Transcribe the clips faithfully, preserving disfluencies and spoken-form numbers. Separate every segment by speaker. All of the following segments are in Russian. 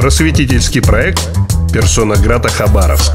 Speaker 1: Просветительский проект «Персона Грата Хабаровск».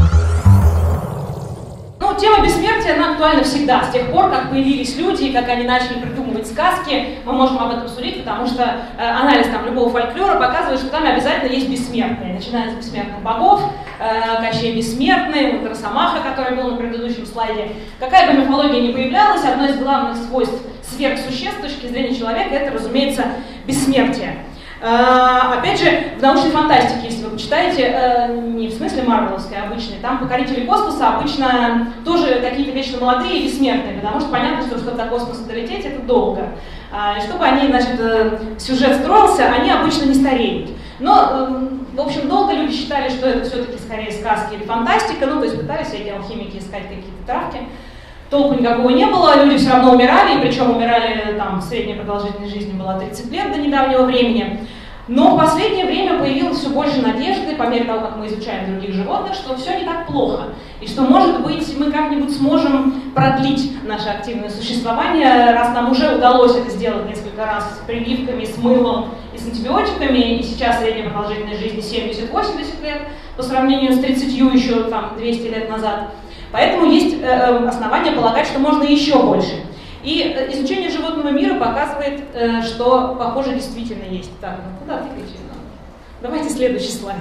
Speaker 2: Ну, тема бессмертия, она актуальна всегда. С тех пор, как появились люди и как они начали придумывать сказки, мы можем об этом судить, потому что э, анализ там, любого фольклора показывает, что там обязательно есть бессмертные. Начиная с бессмертных богов, э, Кощей Бессмертный, вот Росомаха, который был на предыдущем слайде. Какая бы мифология ни появлялась, одно из главных свойств сверхсуществ с точки зрения человека — это, разумеется, бессмертие. Uh, опять же, в научной фантастике, если вы почитаете, uh, не в смысле марвеловской обычной, там покорители космоса обычно тоже какие-то вечно молодые и бессмертные, потому что понятно, что чтобы до космоса долететь, это долго. Uh, и чтобы они, значит, uh, сюжет строился, они обычно не стареют. Но, uh, в общем, долго люди считали, что это все-таки скорее сказки или фантастика, ну, то есть пытались эти алхимики искать какие-то травки. Толку никакого не было, люди все равно умирали, и причем умирали, там, средняя продолжительность жизни была тридцать лет до недавнего времени. Но в последнее время появилось все больше надежды, по мере того, как мы изучаем других животных, что все не так плохо. И что, может быть, мы как-нибудь сможем продлить наше активное существование, раз нам уже удалось это сделать несколько раз с прививками, с мылом и с антибиотиками, и сейчас средняя продолжительность жизни семьдесят-восемьдесят лет, по сравнению с тридцатью еще там, двести лет назад. Поэтому есть э, основания полагать, что можно еще больше. И э, изучение животного мира показывает, э, что, похоже, действительно есть. Так, ну куда ты кричишь? Давайте следующий слайд.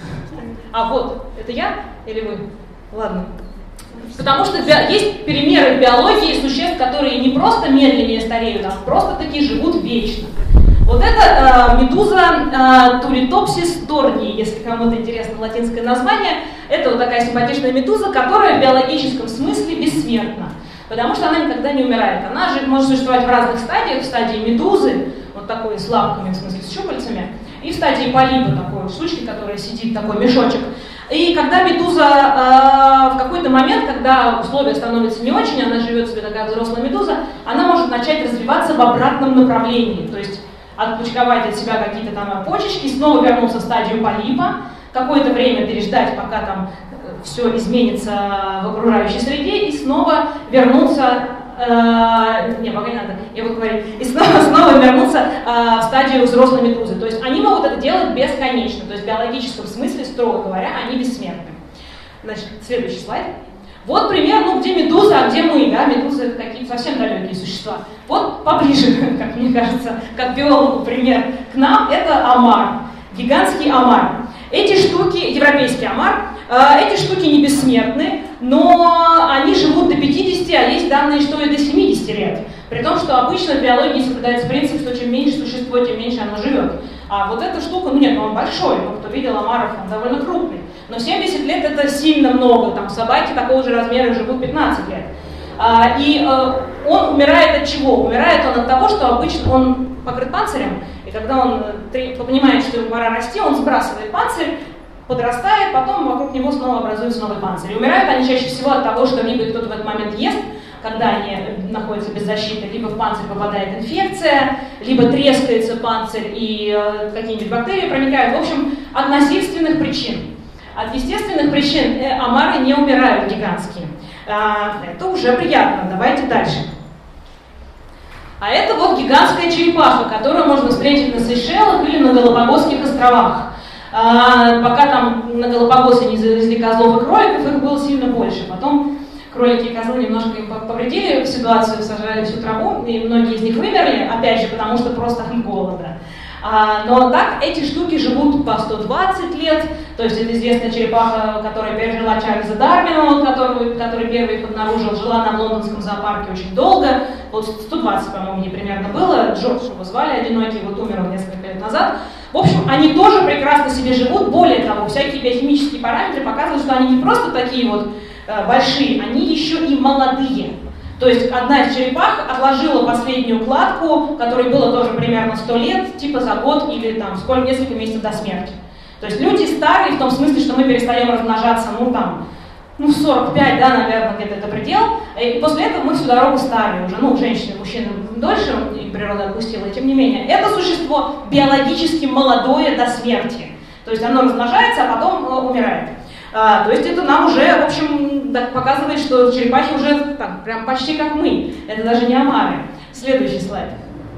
Speaker 2: А вот, это я или вы? Ладно. Потому что есть примеры в биологии существ, которые не просто медленнее стареют, а просто-таки живут вечно. Вот это э, медуза э, Turritopsis dorni, если кому-то интересно латинское название. Это вот такая симпатичная медуза, которая в биологическом смысле бессмертна, потому что она никогда не умирает. Она же может существовать в разных стадиях, в стадии медузы, вот такой с лапками, в смысле с щупальцами, и в стадии полипа, такой вот штучки, которая сидит, такой мешочек. И когда медуза э, в какой-то момент, когда условия становятся не очень, она живет себе такая взрослая медуза, она может начать развиваться в обратном направлении, то есть отпочковать от себя какие-то там почечки, снова вернуться в стадию полипа, какое-то время переждать, пока там все изменится в окружающей среде, и снова вернуться, э, не, пока не надо, я буду говорить, и снова, снова вернуться э, в стадию взрослой медузы. То есть они могут это делать бесконечно, то есть в биологическом смысле, строго говоря, они бессмертны. Значит, следующий слайд. Вот пример, ну где медуза, а где мы, да, медузы это какие-то совсем далекие существа. Вот поближе, как мне кажется, как биологу пример к нам, это омар, гигантский омар. Эти штуки, европейский омар, э, эти штуки не бессмертны, но они живут до пятидесяти, а есть данные, что и до семидесяти лет. При том, что обычно в биологии соблюдается принцип, что чем меньше существо, тем меньше оно живет. А вот эта штука, ну нет, ну он большой, ну, кто видел омаров, он довольно крупный. Но семьдесят лет это сильно много, там собаки такого же размера живут пятнадцать лет. А, и а, он умирает от чего? Умирает он от того, что обычно он покрыт панцирем, и когда он понимает, что ему пора расти, он сбрасывает панцирь, подрастает, потом вокруг него снова образуется новый панцирь. И умирают они чаще всего от того, что либо кто-то в этот момент ест, когда они находятся без защиты, либо в панцирь попадает инфекция, либо трескается панцирь и э, какие-нибудь бактерии проникают. В общем, от насильственных причин. От естественных причин э, омары не умирают гигантские. А, это уже приятно. Давайте дальше. А это вот гигантская черепаха, которую можно встретить на Сейшелах или на Галапагосских островах. А, пока там на Галапагосе не завезли козлов и кроликов, их было сильно больше. Потом кролики и козлы немножко им повредили ситуацию, сожрали всю траву, и многие из них вымерли, опять же, потому что просто от голода. А, но так эти штуки живут по сто двадцать лет, то есть это известная черепаха, которая пережила Чарльза Дарвина, который, который первый их обнаружил, жила на лондонском зоопарке очень долго, вот сто двадцать, по-моему, мне примерно было, Джордж его звали, одинокий, вот умер он несколько лет назад. В общем, они тоже прекрасно себе живут, более того, всякие биохимические параметры показывают, что они не просто такие вот э, большие, они еще и молодые. То есть одна из черепах отложила последнюю кладку, которой было тоже примерно сто лет, типа за год или там сколько, несколько месяцев до смерти. То есть люди старые в том смысле, что мы перестаем размножаться, ну там, ну в сорок пять, да, наверное, где-то это предел, и после этого мы всю дорогу старые уже, ну женщины, мужчины дольше, и природа отпустила, и тем не менее. Это существо биологически молодое до смерти. То есть оно размножается, а потом э, умирает. А, то есть это нам уже, в общем, показывает, что черепахи уже так, прям почти как мы. Это даже не омары. Следующий слайд.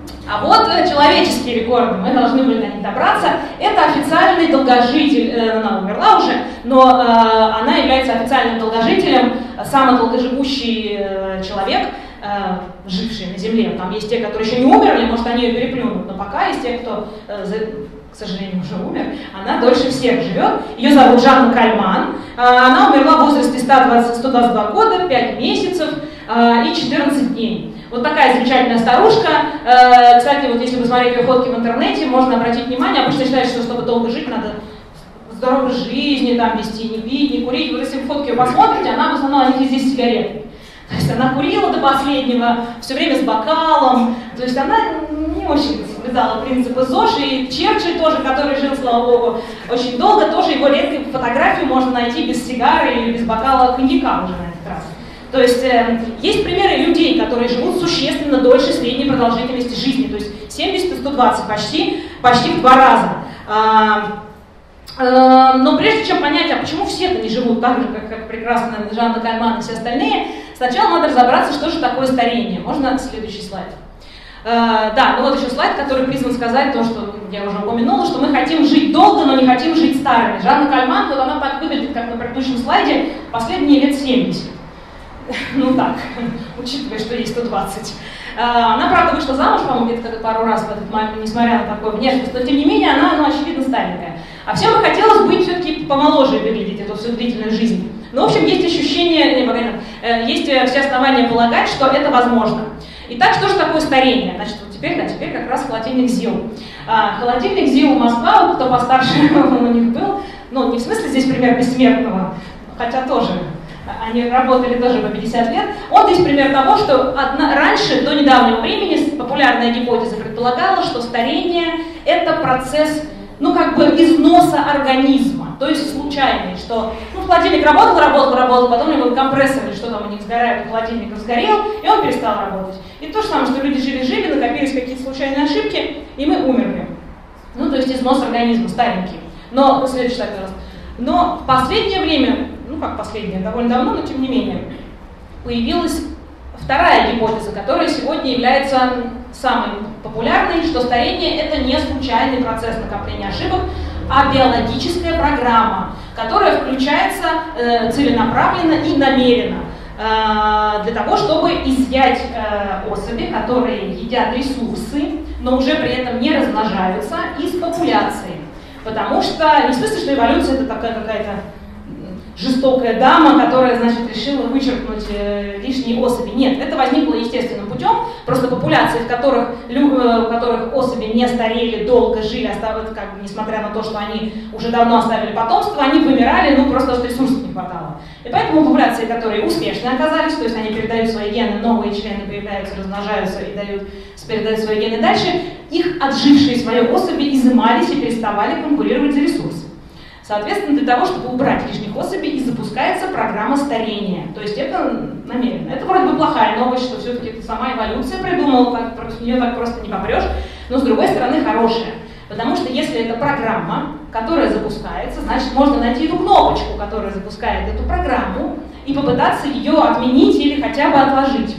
Speaker 2: А вот человеческие рекорды, мы должны были до них добраться. Это официальный долгожитель, э, она умерла уже, но э, она является официальным долгожителем, самый долгоживущий э, человек, э, живший на Земле. Там есть те, которые еще не умерли, может они ее переплюнут, но пока есть те, кто, э, за, к сожалению, уже умер, она дольше всех живет. Ее зовут Жанна Кальман. Э, она умерла в возрасте сто двадцать, сто двадцать два года, пять месяцев э, и четырнадцать дней. Вот такая замечательная старушка. Э, кстати, вот если посмотреть ее фотки в интернете, можно обратить внимание, обычно считают, что чтобы долго жить, надо здоровой жизни там вести, не пить, не курить. Вот если вы фотки ее посмотрите, она в основном, у них везде сигареты. То есть она курила до последнего, все время с бокалом. То есть она не очень соблюдала принципы ЗОЖ. И Черчилль тоже, который жил, слава богу, очень долго, тоже его редкую фотографию можно найти без сигары или без бокала коньяка уже на этот раз. То есть э, есть примеры людей, которые живут существенно дольше средней продолжительности жизни, то есть семьдесят - сто двадцать, почти, почти в два раза. А, а, но прежде чем понять, а почему все-то не живут так же, как, как прекрасная Жанна Кальман и все остальные, сначала надо разобраться, что же такое старение. Можно следующий слайд? А, да, ну вот еще слайд, который призван сказать то, что я уже упомянула, что мы хотим жить долго, но не хотим жить старыми. Жанна Кальман, вот она так выглядит, как на предыдущем слайде, последние лет семьдесят. Ну так, учитывая, что ей сто двадцать. Она, правда, вышла замуж, по-моему, где-то пару раз в этот момент, несмотря на такую внешность, но тем не менее она, ну, очевидно, старенькая. А всем бы хотелось быть все-таки помоложе выглядеть эту всю длительную жизнь. Ну, в общем, есть ощущение, не, погоди, есть все основания полагать, что это возможно. Итак, что же такое старение? Значит, вот теперь, да, теперь как раз холодильник ЗИЛ. А, холодильник ЗИЛ Москва, кто постарше у них был, ну, не в смысле здесь пример бессмертного, хотя тоже. Они работали тоже по пятьдесят лет. Он здесь пример того, что одна, раньше, до недавнего времени, популярная гипотеза предполагала, что старение – это процесс, ну, как бы износа организма, то есть случайный, что, ну, холодильник работал, работал, работал, потом у него компрессор или что там у них сгорает, холодильник сгорел, и он перестал работать. И то же самое, что люди жили-жили, накопились какие-то случайные ошибки, и мы умерли. Ну, то есть износ организма, старенький. Но, следующий слайд, пожалуйста. Но в последнее время, ну как последнее, довольно давно, но тем не менее, появилась вторая гипотеза, которая сегодня является самой популярной, что старение – это не случайный процесс накопления ошибок, а биологическая программа, которая включается э, целенаправленно и намеренно э, для того, чтобы изъять э, особи, которые едят ресурсы, но уже при этом не размножаются, из популяции. Потому что, не в смысле, что эволюция это такая какая-то жестокая дама, которая, значит, решила вычеркнуть э, лишние особи. Нет, это возникло естественным путем, просто популяции, в которых, лю, э, в которых особи не старели, долго жили, оставили, как бы, несмотря на то, что они уже давно оставили потомство, они вымирали, ну, просто потому что ресурсов не хватало. И поэтому популяции, которые успешно оказались, то есть они передают свои гены, новые члены появляются, размножаются и дают, передают свои гены дальше, их отжившие свои особи изымались и переставали конкурировать за ресурсы. Соответственно, для того, чтобы убрать лишних особей, и запускается программа старения. То есть это намеренно. Это вроде бы плохая новость, что все-таки это сама эволюция придумала, так, против нее так просто не попрешь, но с другой стороны хорошая. Потому что если это программа, которая запускается, значит можно найти эту кнопочку, которая запускает эту программу, и попытаться ее отменить или хотя бы отложить.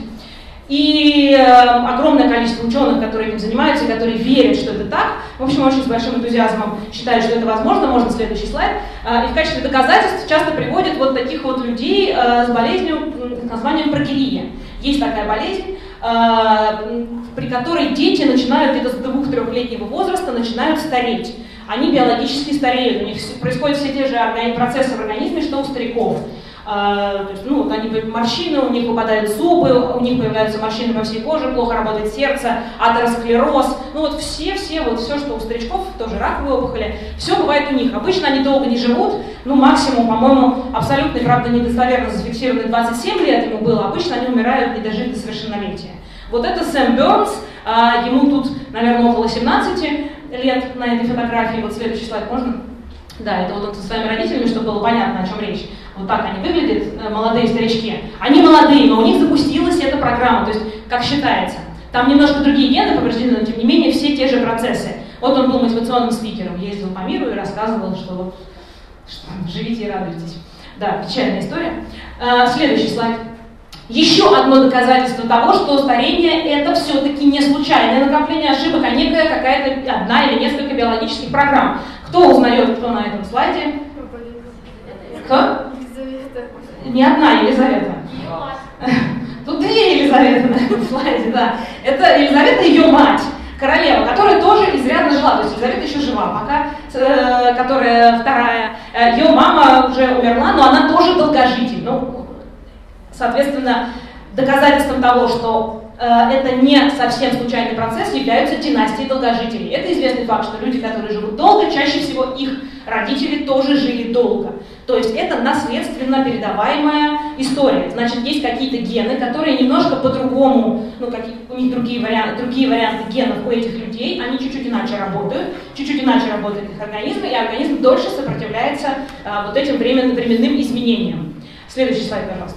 Speaker 2: И э, огромное количество ученых, которые этим занимаются, которые верят, что это так, в общем, очень с большим энтузиазмом считают, что это возможно. Можно следующий слайд. Э, и в качестве доказательств часто приводят вот таких вот людей э, с болезнью, с названием прогерия. Есть такая болезнь, э, при которой дети начинают где-то с двух-трехлетнего возраста начинают стареть. Они биологически стареют, у них происходят все те же процессы в организме, что у стариков. Uh, то есть, ну, вот они, морщины, у них выпадают зубы, у них появляются морщины по всей коже, плохо работает сердце, атеросклероз. Ну вот все-все, вот все, что у старичков, тоже раковые опухоли, все бывает у них. Обычно они долго не живут, ну максимум, по-моему, абсолютно, правда, недостоверно зафиксированный двадцать семь лет ему было, обычно они умирают, не дожив до совершеннолетия. Вот это Сэм Бернс, uh, ему тут, наверное, около семнадцати лет на этой фотографии. Вот следующий слайд можно? Да, это вот он со своими родителями, чтобы было понятно, о чем речь. Вот так они выглядят, молодые старички. Они молодые, но у них запустилась эта программа, то есть, как считается. Там немножко другие гены повреждены, но тем не менее все те же процессы. Вот он был мотивационным спикером, ездил по миру и рассказывал, что вот, что живите и радуйтесь. Да, печальная история. А, следующий слайд. Еще одно доказательство того, что старение это все-таки не случайное накопление ошибок, а некая какая-то одна или несколько биологических программ. Кто узнает, кто на этом слайде? Кто?
Speaker 3: Елизавета.
Speaker 2: Не одна Елизавета. Тут две Елизаветы на этом слайде, да. Это Елизавета и ее мать, королева, которая тоже изрядно жила. То есть Елизавета еще жива, пока, э, которая вторая. Э, ее мама уже умерла, но она тоже долгожитель. Ну, соответственно, доказательством того, что э, это не совсем случайный процесс, являются династии долгожителей. Это известный факт, что люди, которые живут долго, чаще всего их родители тоже жили долго. То есть это наследственно передаваемая история. Значит, есть какие-то гены, которые немножко по-другому, ну, какие, у них другие варианты, другие варианты генов у этих людей, они чуть-чуть иначе работают, чуть-чуть иначе работает их организм, и организм дольше сопротивляется а, вот этим временным, временным изменениям. Следующий слайд, пожалуйста.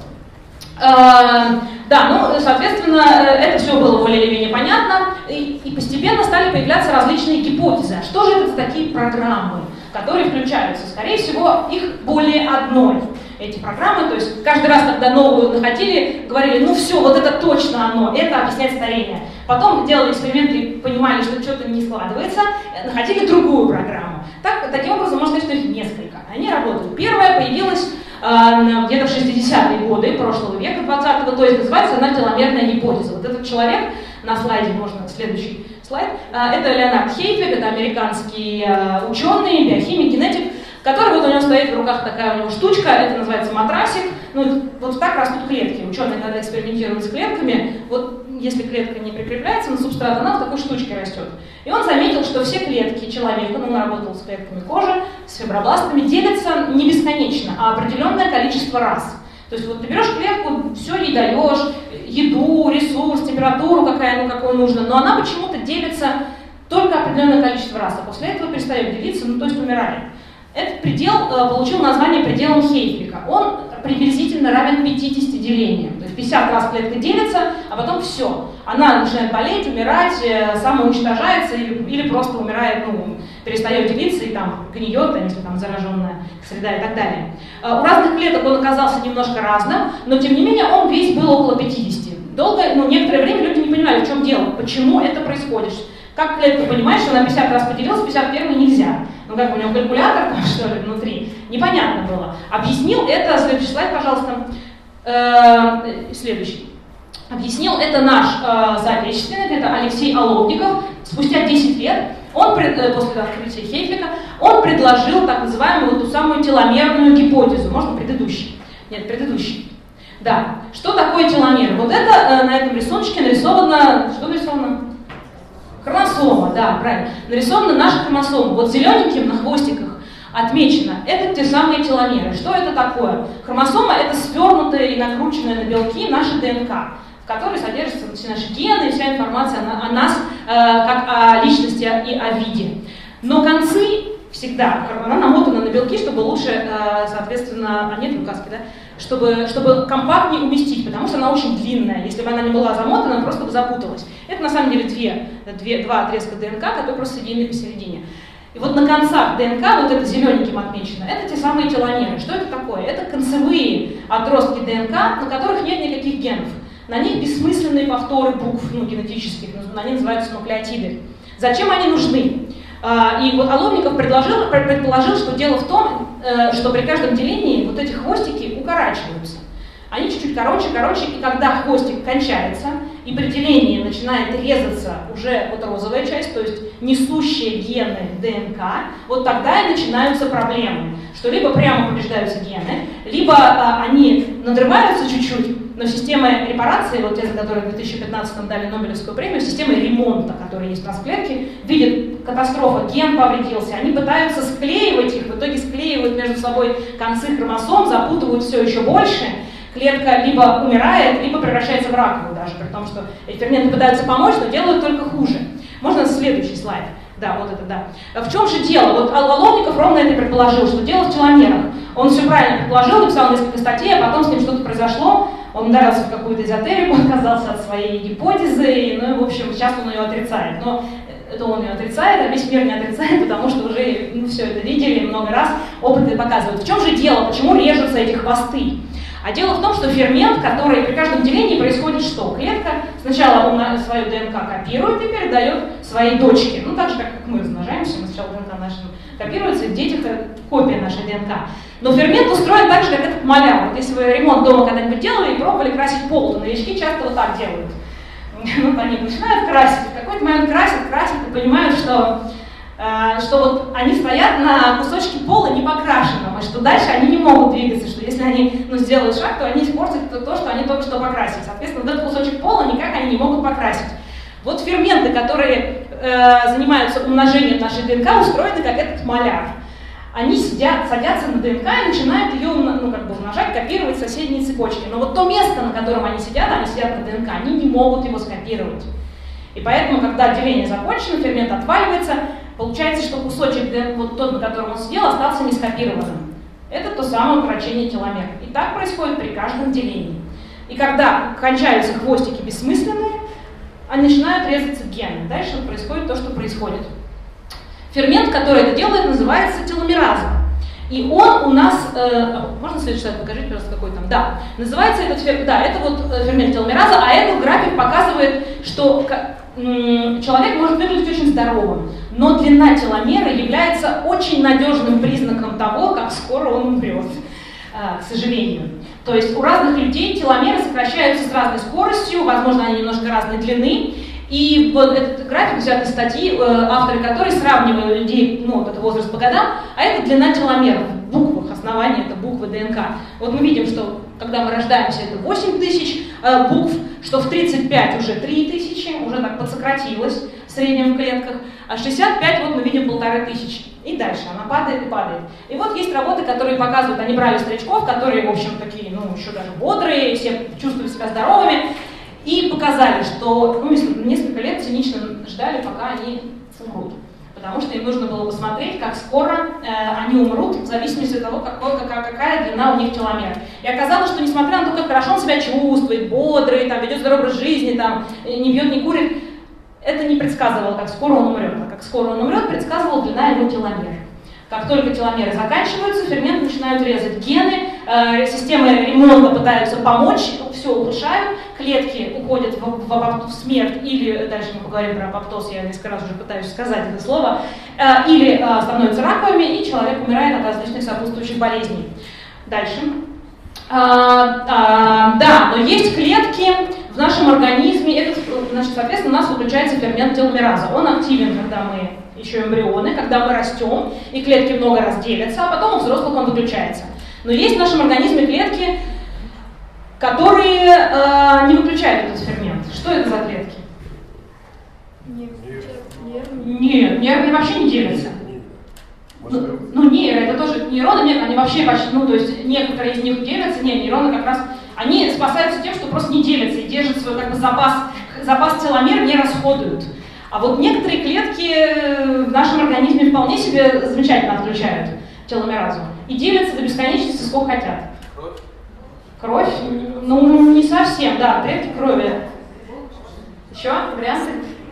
Speaker 2: А, да, ну, соответственно, это все было более или менее понятно, и, и постепенно стали появляться различные гипотезы. А что же это за такие программы, которые включаются? Скорее всего, их более одной, эти программы. То есть каждый раз, когда новую находили, говорили, ну все, вот это точно оно, это объясняет старение. Потом делали эксперименты и понимали, что что-то не складывается, находили другую программу. Так, таким образом, можно сказать, что их несколько. Они работают. Первая появилась э, где-то в шестидесятые годы прошлого века, двадцатого, то есть называется она теломерная гипотеза. Вот этот человек, на слайде можно следующий слайд, это Леонард Хейфлик, это американский ученый, биохимик, генетик, который вот у него стоит в руках такая у него штучка, это называется матрасик. Ну, вот так растут клетки. Ученые, когда экспериментируют с клетками, вот если клетка не прикрепляется на субстрат, она в такой штучке растет. И он заметил, что все клетки человека, ну, он работал с клетками кожи, с фибробластами, делятся не бесконечно, а определенное количество раз. То есть вот ты берешь клетку, все ей даешь, еду, ресурс, температуру, какая, ну, какую нужно, но она почему-то делится только определенное количество раз, а после этого перестает делиться, ну, то есть умирает. Этот предел э, получил название пределом Хейфлика. Он приблизительно равен пятидесяти делениям. То есть пятьдесят раз клетка делится, а потом все. Она начинает болеть, умирать, э, самоуничтожается или, или просто умирает, ну, перестает делиться и там гниет, если там зараженная среда и так далее. Э, у разных клеток он оказался немножко разным, но тем не менее он весь был около пятидесяти. Долго, ну, некоторое время люди не понимали, в чем дело, почему это происходит. Как клетка понимает, что она пятьдесят раз поделилась, пятьдесят первый нельзя. Ну как у него калькулятор там, что ли, внутри? Непонятно было. Объяснил это, следующий слайд, пожалуйста, э, следующий. Объяснил это наш э, соотечественник, это Алексей Оловников. Спустя десять лет, он, пред, э, после открытия Хейфлика, он предложил так называемую ту самую теломерную гипотезу. Можно предыдущий? Нет, предыдущий. Да. Что такое теломеры? Вот это э, на этом рисуночке нарисовано, что нарисовано? Хромосома, да, правильно. Нарисованы наши хромосомы. Вот зелененьким на хвостиках отмечено. Это те самые теломеры. Что это такое? Хромосома — это свернутые и накрученные на белки наши ДНК, в которой содержатся все наши гены и вся информация о, о нас, э, как о личности и о виде. Но концы всегда, она намотана на белки, чтобы лучше, э, соответственно, а нет указки, да? Чтобы, чтобы компактнее уместить, потому что она очень длинная. Если бы она не была замотана, она просто бы запуталась. Это на самом деле две, две, два отрезка ДНК, которые просто соединены посередине. И вот на концах ДНК, вот это зелененьким отмечено, это те самые теломеры. Что это такое? Это концевые отростки ДНК, на которых нет никаких генов. На них бессмысленные повторы букв, ну, генетических, они называются нуклеотиды. Зачем они нужны? И вот Оловников предложил, предположил, что дело в том, что при каждом делении вот эти хвостики укорачиваются. Они чуть-чуть короче, короче, и когда хвостик кончается, и при делении начинает резаться уже вот розовая часть, то есть несущие гены ДНК, вот тогда и начинаются проблемы, что либо прямо повреждаются гены, либо а, они надрываются чуть-чуть, но система репарации, вот те, за которые в две тысячи пятнадцатом дали Нобелевскую премию, система ремонта, которая есть у нас в клетке, видит катастрофа, ген повредился, они пытаются склеивать их, в итоге склеивают между собой концы хромосом, запутывают все еще больше. Клетка либо умирает, либо превращается в раковую даже, при том, что эти ферменты пытаются помочь, но делают только хуже. Можно следующий слайд? Да, вот это да. В чем же дело? Вот Оловников ровно это предположил, что дело в теломерах. Он все правильно предположил, написал несколько статей, а потом с ним что-то произошло, он ударился в какую-то эзотерику, отказался от своей гипотезы, ну и, в общем, сейчас он ее отрицает. Но это он ее отрицает, а весь мир не отрицает, потому что уже, ну, все это видели много раз, опыты показывают. В чем же дело? Почему режутся эти хвосты? А дело в том, что фермент, который при каждом делении происходит что? Клетка сначала он свою ДНК копирует и передает своей дочке. Ну, так же, как мы размножаемся, мы сначала ДНК наша копируется, и в детях копия нашей ДНК. Но фермент устроен так же, как этот маляр. Вот если вы ремонт дома когда-нибудь делали и пробовали красить пол, то новички часто вот так делают. Ну, они начинают красить, в какой-то момент красят, красят и понимают, что, э, что вот они стоят на кусочке пола не покрашенном, и что дальше они не могут двигаться, что если они ну, сделают шаг, то они испортят то, то, что они только что покрасили. Соответственно, вот этот кусочек пола никак они не могут покрасить. Вот ферменты, которые э, занимаются умножением нашей ДНК, устроены как этот маляр. Они сидят, садятся на ДНК и начинают ее ну, как бы умножать, копировать соседние цепочки. Но вот то место, на котором они сидят, они сидят на ДНК, они не могут его скопировать. И поэтому, когда деление закончено, фермент отваливается, получается, что кусочек ДНК, вот тот, на котором он сидел, остался не скопированным. Это то самое укорочение теломер. И так происходит при каждом делении. И когда кончаются хвостики бессмысленные, они начинают резаться гены. Дальше происходит то, что происходит. Фермент, который это делает, называется теломераза. И он у нас, э, можно следующий слайд покажите, пожалуйста, какой там, да, называется этот фермент, да, это вот фермент теломераза, а этот график показывает, что м, человек может выглядеть очень здоровым, но длина теломеры является очень надежным признаком того, как скоро он умрет, э, к сожалению. То есть у разных людей теломеры сокращаются с разной скоростью, возможно, они немножко разной длины. И вот этот график взят из статьи, авторы которой сравнивали людей, ну, вот это возраст по годам, а это длина теломеров в буквах, основание это буквы ДНК. Вот мы видим, что когда мы рождаемся, это восемь тысяч э, букв, что в тридцать пять уже три тысячи, уже так подсократилось в среднем в клетках, а шестьдесят пять вот мы видим полторы тысячи. И дальше она падает и падает. И вот есть работы, которые показывают, они брали старичков, которые, в общем, такие, ну, еще даже бодрые, все чувствуют себя здоровыми, и показали, что ну, несколько лет цинично ждали, пока они умрут. Потому что им нужно было посмотреть, как скоро э, они умрут, в зависимости от того, какой, какая, какая длина у них теломер. И оказалось, что несмотря на то, как хорошо он себя чувствует, бодрый, там, ведет здоровый образ жизни, там, не пьет, не курит, это не предсказывало, как скоро он умрет. А как скоро он умрет, предсказывала длина его теломер. Как только теломеры заканчиваются, ферменты начинают резать гены, э, системы ремонта пытаются помочь, все улучшают, клетки уходят в, в, в, в смерть, или, дальше мы поговорим про апоптоз, я несколько раз уже пытаюсь сказать это слово, э, или э, становятся раковыми, и человек умирает от различных сопутствующих болезней. Дальше. А, а, да, но есть клетки в нашем организме, это, значит, соответственно, у нас выключается фермент теломераза. Он активен, когда мы еще эмбрионы, когда мы растем, и клетки много раз делятся, а потом у взрослых он выключается. Но есть в нашем организме клетки, которые э, не выключают этот фермент. Что это за клетки? Нет, нервы вообще не делятся. Ну, ну, нейро, это тоже нейроны, нет, они вообще почти, ну, то есть некоторые из них делятся, нет, нейроны как раз, они спасаются тем, что просто не делятся и держат свой как бы запас, запас теломер, не расходуют. А вот некоторые клетки в нашем организме вполне себе замечательно отключают теломеразу и делятся до бесконечности сколько хотят. Кровь? Кровь? Ну, не совсем, да, клетки крови. Еще варианты?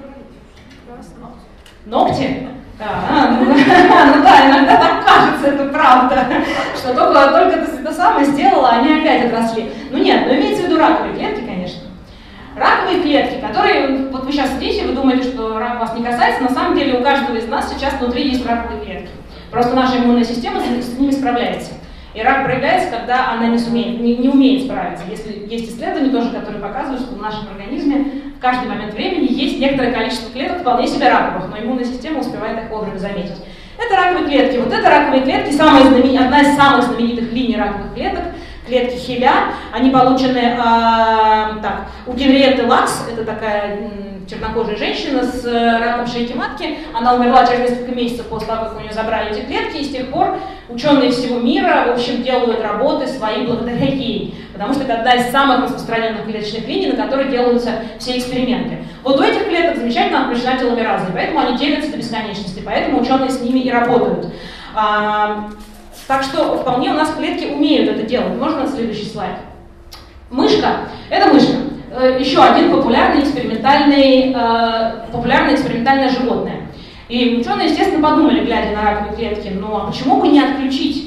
Speaker 2: Ногти? Да, ну, ну да, иногда так кажется, это правда, что только, только ты это самое сделала, а они опять отросли. Ну нет, но имеется в виду раковые клетки, конечно. Раковые клетки, которые, вот вы сейчас сидите, вы думаете, что рак вас не касается, на самом деле у каждого из нас сейчас внутри есть раковые клетки. Просто наша иммунная система с ними справляется. И рак проявляется, когда она не, сумеет, не, не умеет справиться. Если есть исследования тоже, которые показывают, что в нашем организме в каждый момент времени есть некоторое количество клеток вполне себе раковых, но иммунная система успевает их вовремя заметить. Это раковые клетки. Вот это раковые клетки, самая знамен... одна из самых знаменитых линий раковых клеток, клетки Хеля. Они получены э, так, у Генриетты Лакс, это такая м, чернокожая женщина с э, раком шейки матки. Она умерла через несколько месяцев после того, как у нее забрали эти клетки, и с тех пор ученые всего мира, в общем, делают работы свои благодаря ей, потому что это одна из самых распространенных клеточных линий, на которой делаются все эксперименты. Вот у этих клеток замечательно отключена теломераза, и поэтому они делятся до бесконечности, поэтому ученые с ними и работают. А, так что вполне у нас клетки умеют это делать. Можно следующий слайд? Мышка. Это мышка. Еще один популярный экспериментальный, популярное экспериментальное животное. И ученые, естественно, подумали, глядя на раковые клетки, ну а почему бы не отключить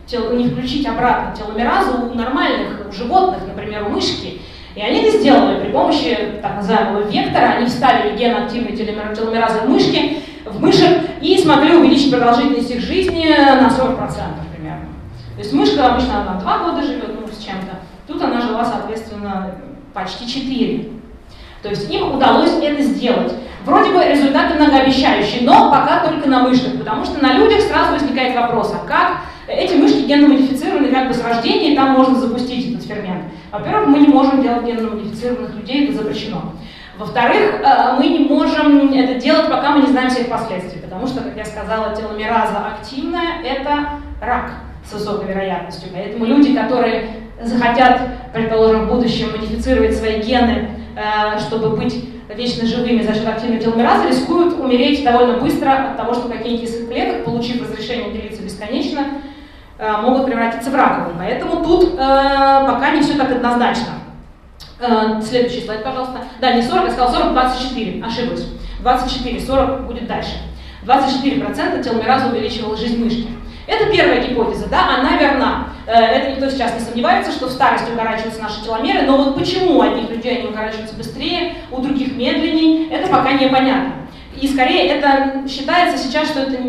Speaker 2: тел, не включить обратно теломеразу у нормальных, у животных, например, у мышки. И они это сделали при помощи так называемого вектора. Они вставили ген активной теломеразы в мышки, в мышек и смогли увеличить продолжительность их жизни на сорок процентов примерно. То есть мышка обычно она два года живет, ну, с чем-то. Тут она жила, соответственно, почти четыре. То есть им удалось это сделать. Вроде бы результаты многообещающие, но пока только на мышках, потому что на людях сразу возникает вопрос, а как эти мышки генно-модифицированы как бы с рождения, и там можно запустить этот фермент. Во-первых, мы не можем делать генно-модифицированных людей, это запрещено. Во-вторых, мы не можем это делать, пока мы не знаем всех последствий, потому что, как я сказала, теломераза активная – это рак с высокой вероятностью. Поэтому люди, которые захотят, предположим, в будущем модифицировать свои гены, чтобы быть вечно живыми за счет активной теломеразы, рискуют умереть довольно быстро от того, что какие-нибудь из клеток, получив разрешение делиться бесконечно, могут превратиться в раковые. Поэтому тут пока не все так однозначно. Следующий слайд, пожалуйста. Да, не сорок, я сказала сорок, двадцать четыре, ошиблась. двадцать четыре, сорок будет дальше. двадцать четыре процента теломераза увеличивала жизнь мышки. Это первая гипотеза, да, она верна. Это никто сейчас не сомневается, что в старости укорачиваются наши теломеры, но вот почему у одних людей они укорачиваются быстрее, у других медленнее, это пока непонятно. И скорее это считается сейчас, что это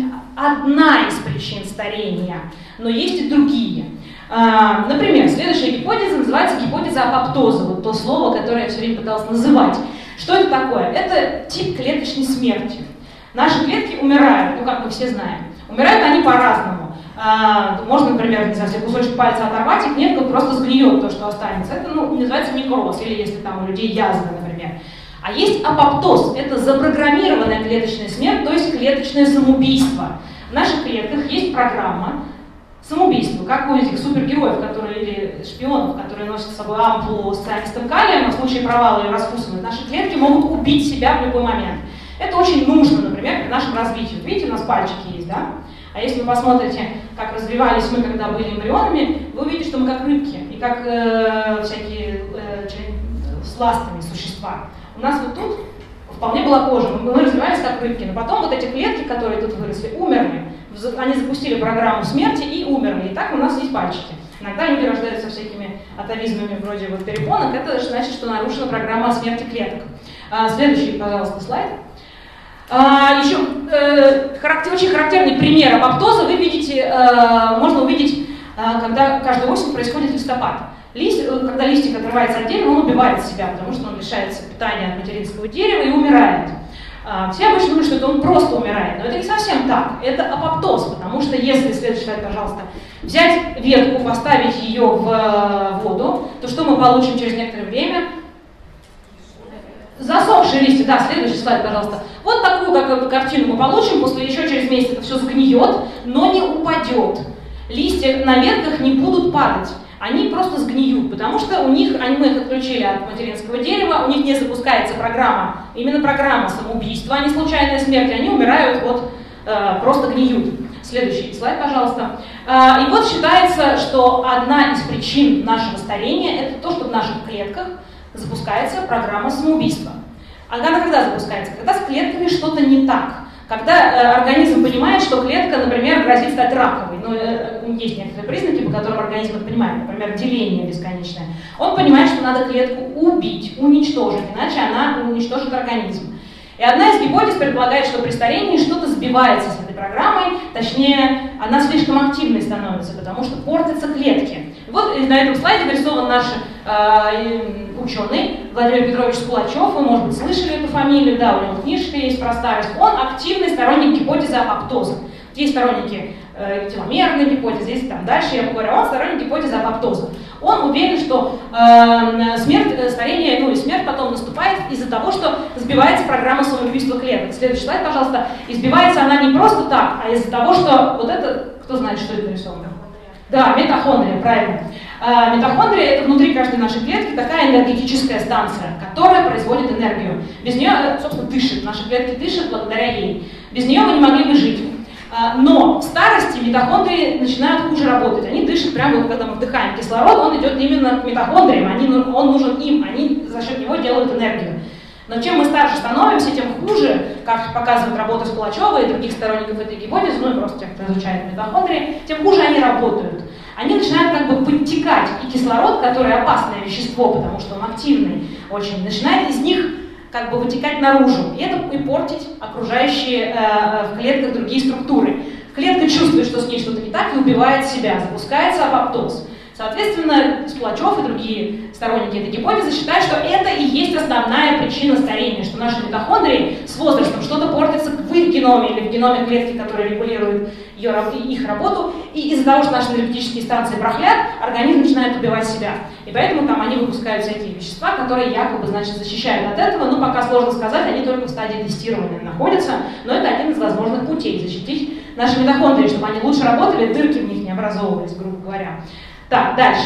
Speaker 2: одна из причин старения, но есть и другие. Например, следующая гипотеза называется гипотеза апоптоза, вот то слово, которое я все время пыталась называть. Что это такое? Это тип клеточной смерти. Наши клетки умирают, ну как мы все знаем. Умирают они по-разному. Можно, например, не знаю, если кусочек пальца оторвать, и клетка просто сгниет то, что останется. Это ну, называется некроз, или если там у людей язвы, например. А есть апоптоз, это запрограммированная клеточная смерть, то есть клеточное самоубийство. В наших клетках есть программа самоубийства, как у этих супергероев, которые, или шпионов, которые носят с собой ампулу с цианистым калием, а в случае провала ее раскусывают. Наши клетки могут убить себя в любой момент. Это очень нужно, например, при нашем развитии. Вот видите, у нас пальчики есть, да? А если вы посмотрите, как развивались мы, когда были эмбрионами, вы увидите, что мы как рыбки и как э, всякие э, с ластами существа. У нас вот тут вполне была кожа, мы, мы развивались как рыбки, но потом вот эти клетки, которые тут выросли, умерли. Они запустили программу смерти и умерли. И так у нас есть пальчики. Иногда люди рождаются всякими атовизмами вроде вот перепонок. Это значит, что нарушена программа смерти клеток. А, следующий, пожалуйста, слайд. А, еще э, характер, очень характерный пример апоптоза вы видите, э, можно увидеть, э, когда каждую осень происходит листопад. Лист, когда листик отрывается отдельно, он убивает себя, потому что он лишается питания от материнского дерева и умирает. Все обычно думают, что это он просто умирает, но это не совсем так, это апоптоз, потому что если, следующий слайд, пожалуйста, взять ветку, поставить ее в воду, то что мы получим через некоторое время? Засохшие листья, да, следующий слайд, пожалуйста. Вот такую как, картину мы получим, после еще через месяц это все сгниет, но не упадет. Листья на ветках не будут падать. Они просто сгниют, потому что у них, они, мы их отключили от материнского дерева, у них не запускается программа, именно программа самоубийства, а не случайная смерть, они умирают, вот, э, просто гниют. Следующий слайд, пожалуйста. Э, и вот считается, что одна из причин нашего старения – это то, что в наших клетках запускается программа самоубийства. Она когда запускается? Когда с клетками что-то не так. Когда э, организм понимает, что клетка, например, грозит стать раковой, ну, э, есть некоторые признаки, по которым организм это понимает, например, деление бесконечное, он понимает, что надо клетку убить, уничтожить, иначе она уничтожит организм. И одна из гипотез предполагает, что при старении что-то сбивается с этой программой, точнее, она слишком активной становится, потому что портятся клетки. Вот на этом слайде нарисован наш э, ученый Владимир Петрович Скулачев, вы, может быть, слышали эту фамилию, да, у него книжка есть про старость. Он активный сторонник гипотезы апоптоза. Есть сторонники э, теломерной гипотезы, есть там дальше, я поговорю, он сторонник гипотезы апоптоза. Он уверен, что э, смерть, старение, ну и смерть потом наступает из-за того, что сбивается программа самоубийства клеток. Следующий слайд, пожалуйста. И сбивается она не просто так, а из-за того, что вот это, кто знает, что это нарисовано? Да, митохондрия, правильно. Э, митохондрия – это внутри каждой нашей клетки такая энергетическая станция, которая производит энергию. Без нее, собственно, дышит, наши клетки дышат благодаря ей. Без нее мы не могли бы жить. Но в старости митохондрии начинают хуже работать. Они дышат прямо, вот, когда мы вдыхаем кислород, он идет именно к митохондриям, они, он нужен им, они за счет него делают энергию. Но чем мы старше становимся, тем хуже, как показывает работа Скулачева и других сторонников этой гипотезы, ну и просто тех, кто изучает митохондрии, тем хуже они работают. Они начинают как бы подтекать, и кислород, который опасное вещество, потому что он активный очень, начинает из них как бы вытекать наружу, и это и портить окружающие э, в клетках другие структуры. Клетка чувствует, что с ней что-то не так, и убивает себя, запускается апоптоз. Соответственно, Скулачев и другие сторонники этой гипотезы считают, что это и есть основная причина старения, что наши митохондрии с возрастом что-то портится в их геноме или в геноме клетки, которая регулирует ее, их работу, и из-за того, что наши энергетические станции барахлят, организм начинает убивать себя. И поэтому там они выпускают всякие вещества, которые якобы, значит, защищают от этого, но пока сложно сказать, они только в стадии тестирования находятся, но это один из возможных путей защитить наши митохондрии, чтобы они лучше работали, дырки в них не образовывались, грубо говоря. Так, дальше.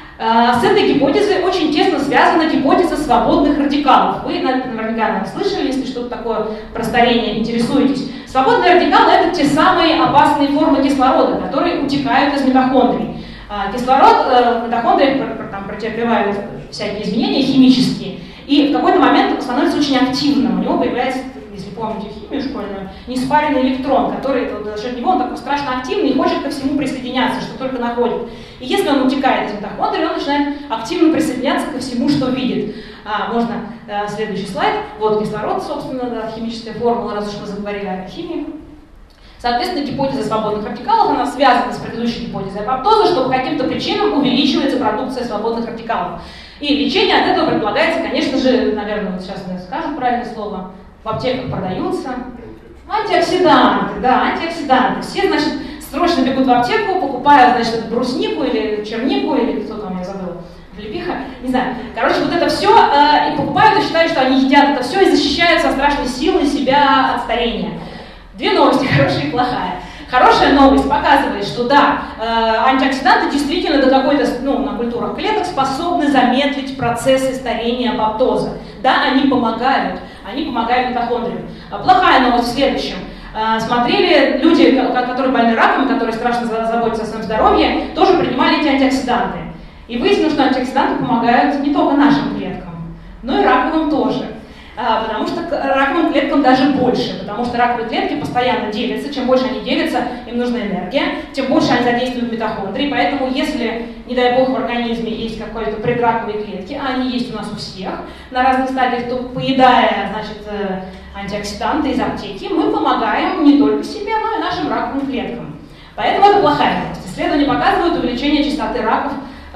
Speaker 2: С этой гипотезой очень тесно связана гипотеза свободных радикалов. Вы наверняка наверное, слышали, если что-то такое про старение интересуетесь. Свободные радикалы — это те самые опасные формы кислорода, которые утекают из митохондрий. Кислород митохондрии там, претерпевают всякие изменения химические, и в какой-то момент становится очень активным. У него появляется, если помните химию школьную, неспаренный электрон, который вот, за счет него он такой страшно активный и хочет ко всему присоединяться, что только находит. И если он утекает из митохондрии, он начинает активно присоединяться ко всему, что видит. А, можно а, следующий слайд. Вот кислород, собственно, да, химическая формула, раз уж мы заговорили о химии. Соответственно, гипотеза свободных радикалов, она связана с предыдущей гипотезой апоптоза, что по каким-то причинам увеличивается продукция свободных радикалов. И лечение от этого предполагается, конечно же, наверное, вот сейчас я скажу правильное слово, в аптеках продаются антиоксиданты, да, антиоксиданты. Все, значит, срочно бегут в аптеку, покупают, значит, бруснику или чернику, или кто там, я забыла, облепиха, не знаю. Короче, вот это все, э, и покупают и считают, что они едят это все и защищают со страшной силой себя от старения. Две новости, хорошая и плохая. Хорошая новость показывает, что да, э, антиоксиданты действительно до какой-то, ну, на культурах клеток способны замедлить процессы старения апоптоза. Да, они помогают, они помогают митохондриям. Плохая новость в следующем. Э, смотрели люди, которые больны раком, которые страшно заботятся о своем здоровье, тоже принимали эти антиоксиданты. И выяснилось, что антиоксиданты помогают не только нашим клеткам, но и раковым тоже. Потому что раковым клеткам даже больше, потому что раковые клетки постоянно делятся, чем больше они делятся, им нужна энергия, тем больше они задействуют митохондрии, поэтому если, не дай бог, в организме есть какие-то предраковые клетки, а они есть у нас у всех на разных стадиях, то поедая, значит, антиоксиданты из аптеки, мы помогаем не только себе, но и нашим раковым клеткам. Поэтому это плохая новость. Исследования показывают увеличение частоты раков,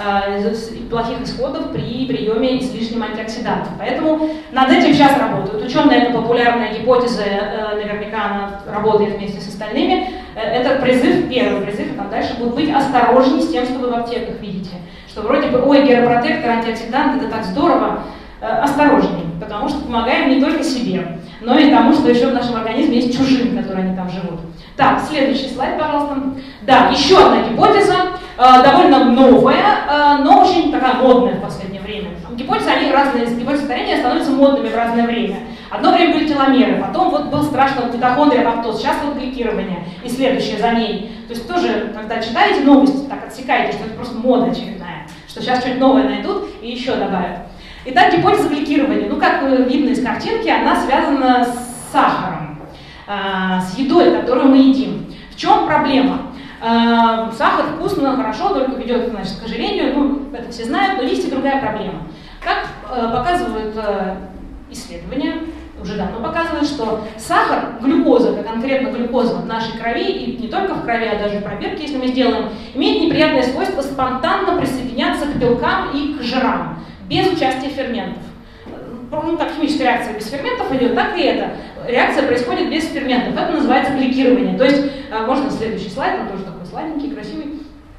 Speaker 2: плохих исходов при приеме излишним антиоксидантов. Поэтому над этим сейчас работают ученые. Это популярная гипотеза, наверняка она работает вместе с остальными. Это призыв, первый призыв, а там дальше будет быть осторожней с тем, что вы в аптеках видите. Что вроде бы, ой, геропротектор, антиоксидант, это так здорово. Осторожней, потому что помогаем не только себе, но и тому, что еще в нашем организме есть чужим, которые они там живут. Так, следующий слайд, пожалуйста. Да, еще одна гипотеза, э, довольно новая, э, но очень такая модная в последнее время. Гипотезы, они разные, гипотезы старения становятся модными в разное время. Одно время были теломеры, потом вот был страшный вот митохондрия, апоптоз, сейчас вот гликирование и следующее за ней. То есть тоже, когда читаете новости, так отсекаете, что это просто мода очередная, что сейчас что-нибудь новое найдут и еще добавят. Итак, гипотеза гликирования. Ну, как видно из картинки, она связана с сахаром, э, с едой, которую мы едим. В чем проблема? Э, сахар вкусно, хорошо, только ведет, значит, к ожирению, ну, это все знают, но есть и другая проблема. Как э, показывают э, исследования, уже давно показывают, что сахар, глюкоза, конкретно глюкоза в нашей крови, и не только в крови, а даже в пробирке, если мы сделаем, имеет неприятное свойство спонтанно присоединяться к белкам и к жирам, без участия ферментов. Ну, как химическая реакция без ферментов идет, так и эта реакция происходит без ферментов. Это называется гликирование. То есть, можно следующий слайд, он тоже такой сладенький, красивый.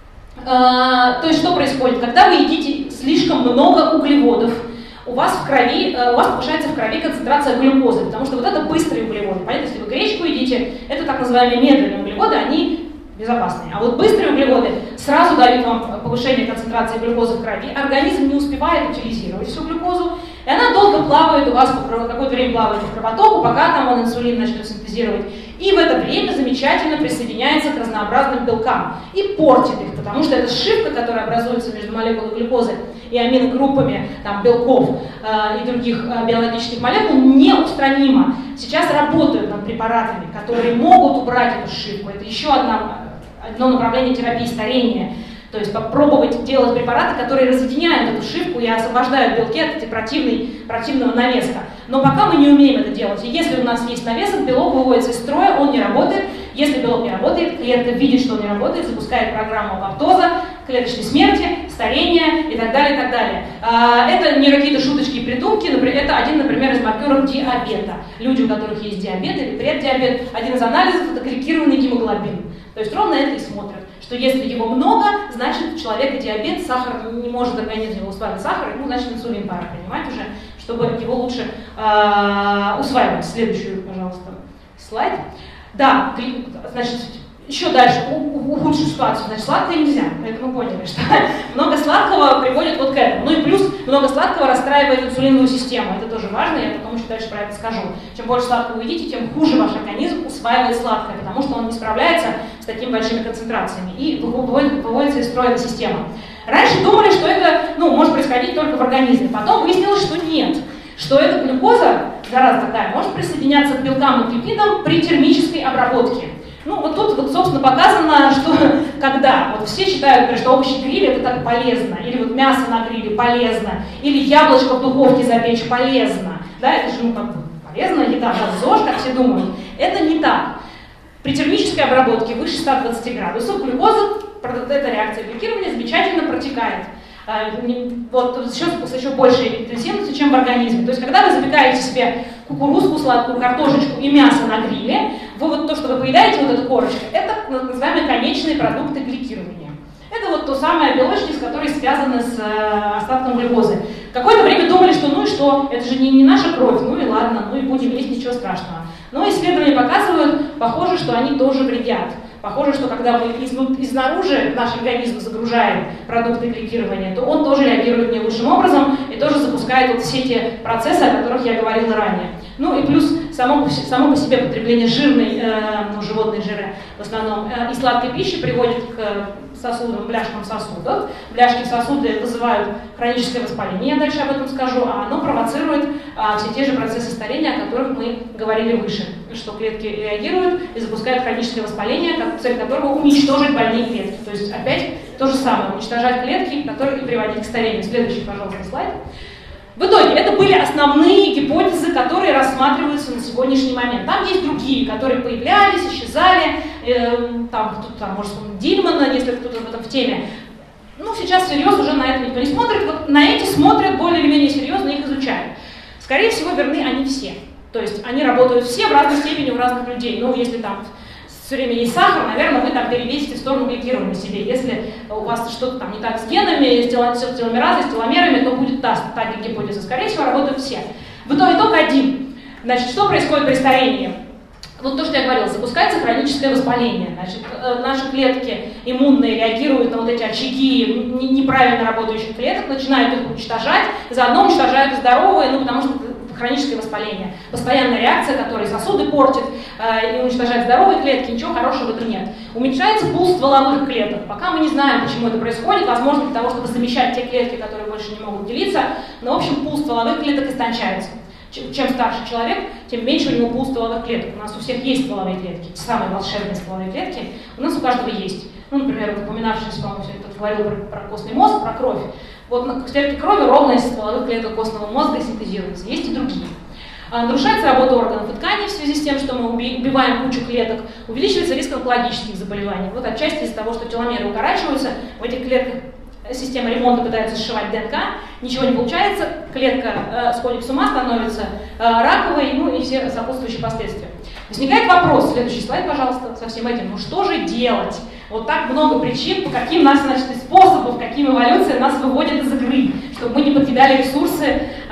Speaker 2: То есть, что происходит? Когда вы едите слишком много углеводов, у вас в крови, у вас повышается в крови концентрация глюкозы, потому что вот это быстрые углеводы. Понятно, если вы гречку едите, это так называемые медленные углеводы, они безопасные. А вот быстрые углеводы сразу дают вам повышение концентрации глюкозы в крови, организм не успевает утилизировать всю глюкозу, и она долго плавает у вас, какое-то время плавает в кровотоку, пока там он инсулин начнет синтезировать. И в это время замечательно присоединяется к разнообразным белкам и портит их, потому что эта сшивка, которая образуется между молекулой глюкозы и аминогруппами там, белков э, и других э, биологических молекул, неустранима. Сейчас работают над препаратами, которые могут убрать эту сшивку. Это еще одна, одно направление терапии старения. То есть попробовать делать препараты, которые разъединяют эту сшивку и освобождают белки от этой противной, противного навеска. Но пока мы не умеем это делать. И если у нас есть навесок, белок выводится из строя, он не работает. Если белок не работает, клетка видит, что он не работает, запускает программу апоптоза, клеточной смерти, старения и так далее, и так далее. Это не какие-то шуточки и придумки, это один, например, из маркеров диабета. Люди, у которых есть диабет или преддиабет, один из анализов – это гликированный гемоглобин. То есть ровно это и смотрят, что если его много, значит у человека диабет, сахар не может организм усваивать сахар, ему значит инсулин пора принимать уже, чтобы его лучше э, усваивать. Следующую, пожалуйста, слайд. Да, значит, еще дальше ухудшую ситуацию, значит, сладкое нельзя, поэтому мы поняли, что много сладкого приводит вот к этому. Ну и плюс много сладкого расстраивает инсулиновую систему, это тоже важно, я потом еще дальше про это скажу. Чем больше сладкого вы едите, тем хуже ваш организм усваивает сладкое, потому что он не справляется с такими большими концентрациями и выводится из строя эта система. Раньше думали, что это ну, может происходить только в организме, потом выяснилось, что нет, что эта глюкоза, зараза такая, может присоединяться к белкам и гликидам при термической обработке. Ну, вот тут, вот, собственно, показано, что когда вот все считают, что овощи гриль это так полезно, или вот мясо на гриле полезно, или яблочко в духовке запечь полезно, да, это же, ну, как бы полезная еда, да, ЗОЖ, как все думают. Это не так. При термической обработке выше ста двадцати градусов глюкоза, эта реакция гликирования замечательно протекает. Вот еще, с еще большей интенсивностью, чем в организме. То есть, когда вы запекаете себе кукурузку, сладкую картошечку и мясо на гриле, вы вот то, что вы поедаете, вот эта корочка, это так называемые конечные продукты гликирования. Это вот то самое белочки, с которой связаны с э, остатком глюкозы. Какое-то время думали, что ну и что, это же не, не наша кровь, ну и ладно, ну и будем есть, ничего страшного. Но исследования показывают, похоже, что они тоже вредят. Похоже, что когда мы изнаружи наш организм загружаем продукты гликирования, то он тоже реагирует не лучшим образом и тоже запускает вот все те процессы, о которых я говорила ранее. Ну и плюс само, само по себе потребление жирной, э, ну, животной жиры в основном э, и сладкой пищи приводит к сосудам, бляшкам сосудов. Бляшки сосуды вызывают хроническое воспаление, я дальше об этом скажу, а оно провоцирует а, все те же процессы старения, о которых мы говорили выше, что клетки реагируют и запускают хроническое воспаление, цель которого уничтожить больные клетки. То есть опять то же самое, уничтожать клетки, которые и приводить к старению. Следующий, пожалуйста, слайд. В итоге это были основные гипотезы, которые рассматриваются на сегодняшний момент. Там есть другие, которые появлялись, исчезали, э, там, тут, там, может, Дильмана, если кто-то в этом в теме. Ну, сейчас всерьез уже на это никто не смотрит. Вот на эти смотрят более или менее серьезно, их изучают. Скорее всего, верны они все. То есть они работают все в разной степени у разных людей. Ну, если там все время есть сахар, наверное, вы там перевесите в сторону гликирования себе. Если у вас что-то там не так с генами, с теломеразой, с теломерами, то будет та, та гипотеза. Скорее всего, работают все. В итоге итог один. Значит, что происходит при старении? Вот то, что я говорила, запускается хроническое воспаление. Значит, наши клетки иммунные реагируют на вот эти очаги неправильно работающих клеток, начинают их уничтожать, заодно уничтожают и здоровые, ну, потому что хроническое воспаление. Постоянная реакция, которая сосуды портит э, и уничтожает здоровые клетки, ничего хорошего в этом нет. Уменьшается пул стволовых клеток. Пока мы не знаем, почему это происходит, возможно, для того, чтобы замещать те клетки, которые больше не могут делиться, но, в общем, пул стволовых клеток истончается. Чем старше человек, тем меньше у него пул стволовых клеток. У нас у всех есть стволовые клетки, самые волшебные стволовые клетки, у нас у каждого есть. Ну, например, упоминавшийся, по-моему, кто-то говорил про, про костный мозг, про кровь. Вот в клетке крови ровно из стволовых клеток костного мозга синтезируется. Есть и другие. А, нарушается работа органов и тканей в связи с тем, что мы убиваем кучу клеток. Увеличивается риск онкологических заболеваний. Вот отчасти из-за того, что теломеры укорачиваются, в этих клетках система ремонта пытается сшивать ДНК, ничего не получается, клетка э, сходит с ума, становится э, раковой, ну и все сопутствующие последствия. Возникает вопрос, следующий слайд, пожалуйста, со всем этим. Ну что же делать? Вот так много причин, по каким нас, значит, способов, каким эволюция нас выводит из игры, чтобы мы не покидали ресурсы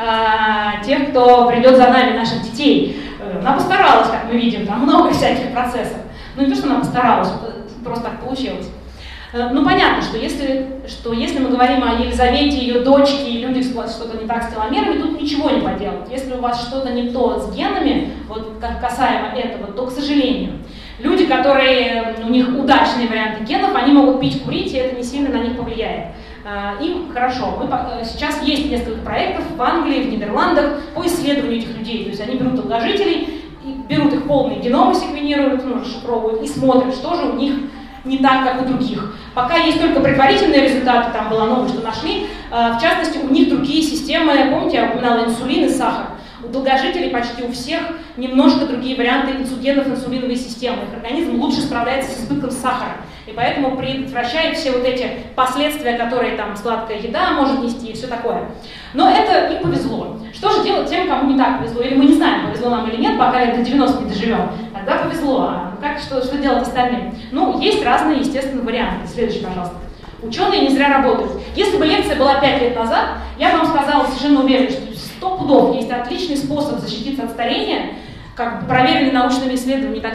Speaker 2: э, тех, кто придет за нами, наших детей. Она постаралась, как мы видим, там много всяких процессов. Ну не то, что она постаралась, просто так получилось. Ну, понятно, что если, что если мы говорим о Елизавете, ее дочке, и людях что-то не так с теломерами, тут ничего не поделать. Если у вас что-то не то с генами, вот как касаемо этого, то, к сожалению, люди, которые, у них удачные варианты генов, они могут пить, курить, и это не сильно на них повлияет. Им хорошо. Мы, сейчас есть несколько проектов в Англии, в Нидерландах по исследованию этих людей. То есть они берут долгожителей, берут их полные геномы, секвенируют, ну, расшифровывают и смотрят, что же у них не так, как у других. Пока есть только предварительные результаты, там была новость, что нашли. В частности, у них другие системы, помните, я упоминала инсулин и сахар. У долгожителей почти у всех немножко другие варианты инсулинов, инсулиновой системы. Их организм лучше справляется с избытком сахара. И поэтому предотвращает все вот эти последствия, которые там сладкая еда может нести и все такое. Но это им повезло. Что же делать тем, кому не так повезло? Или мы не знаем, повезло нам или нет, пока до девяноста не доживем. Тогда повезло. А как, что, что делать остальным? Ну, есть разные, естественно, варианты. Следующий, пожалуйста. Ученые не зря работают. Если бы лекция была пять лет назад, я бы вам сказала совершенно уверенно, что сто пудов есть отличный способ защититься от старения, как проверенный научными исследованиями и так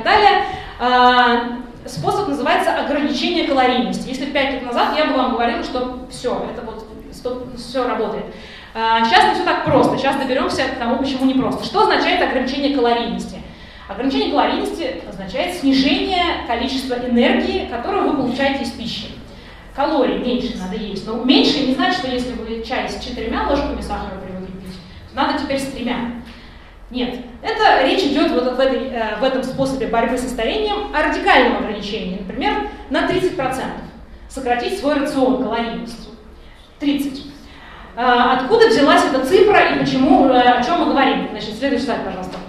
Speaker 2: далее. Способ называется ограничение калорийности. Если пять лет назад я бы вам говорила, что все, это вот все работает. Сейчас не все так просто. Сейчас доберемся к тому, почему не просто. Что означает ограничение калорийности? Ограничение калорийности означает снижение количества энергии, которую вы получаете из пищи. Калорий меньше надо есть. Но меньше не значит, что если вы чай с четырьмя ложками сахара привыкли пить, то надо теперь с тремя. Нет. Это речь идет вот в, этой, в этом способе борьбы со старением о радикальном ограничении. Например, на тридцать процентов сократить свой рацион калорийностью. тридцать. Откуда взялась эта цифра и почему, о чем мы говорим? Значит, следующий слайд, пожалуйста.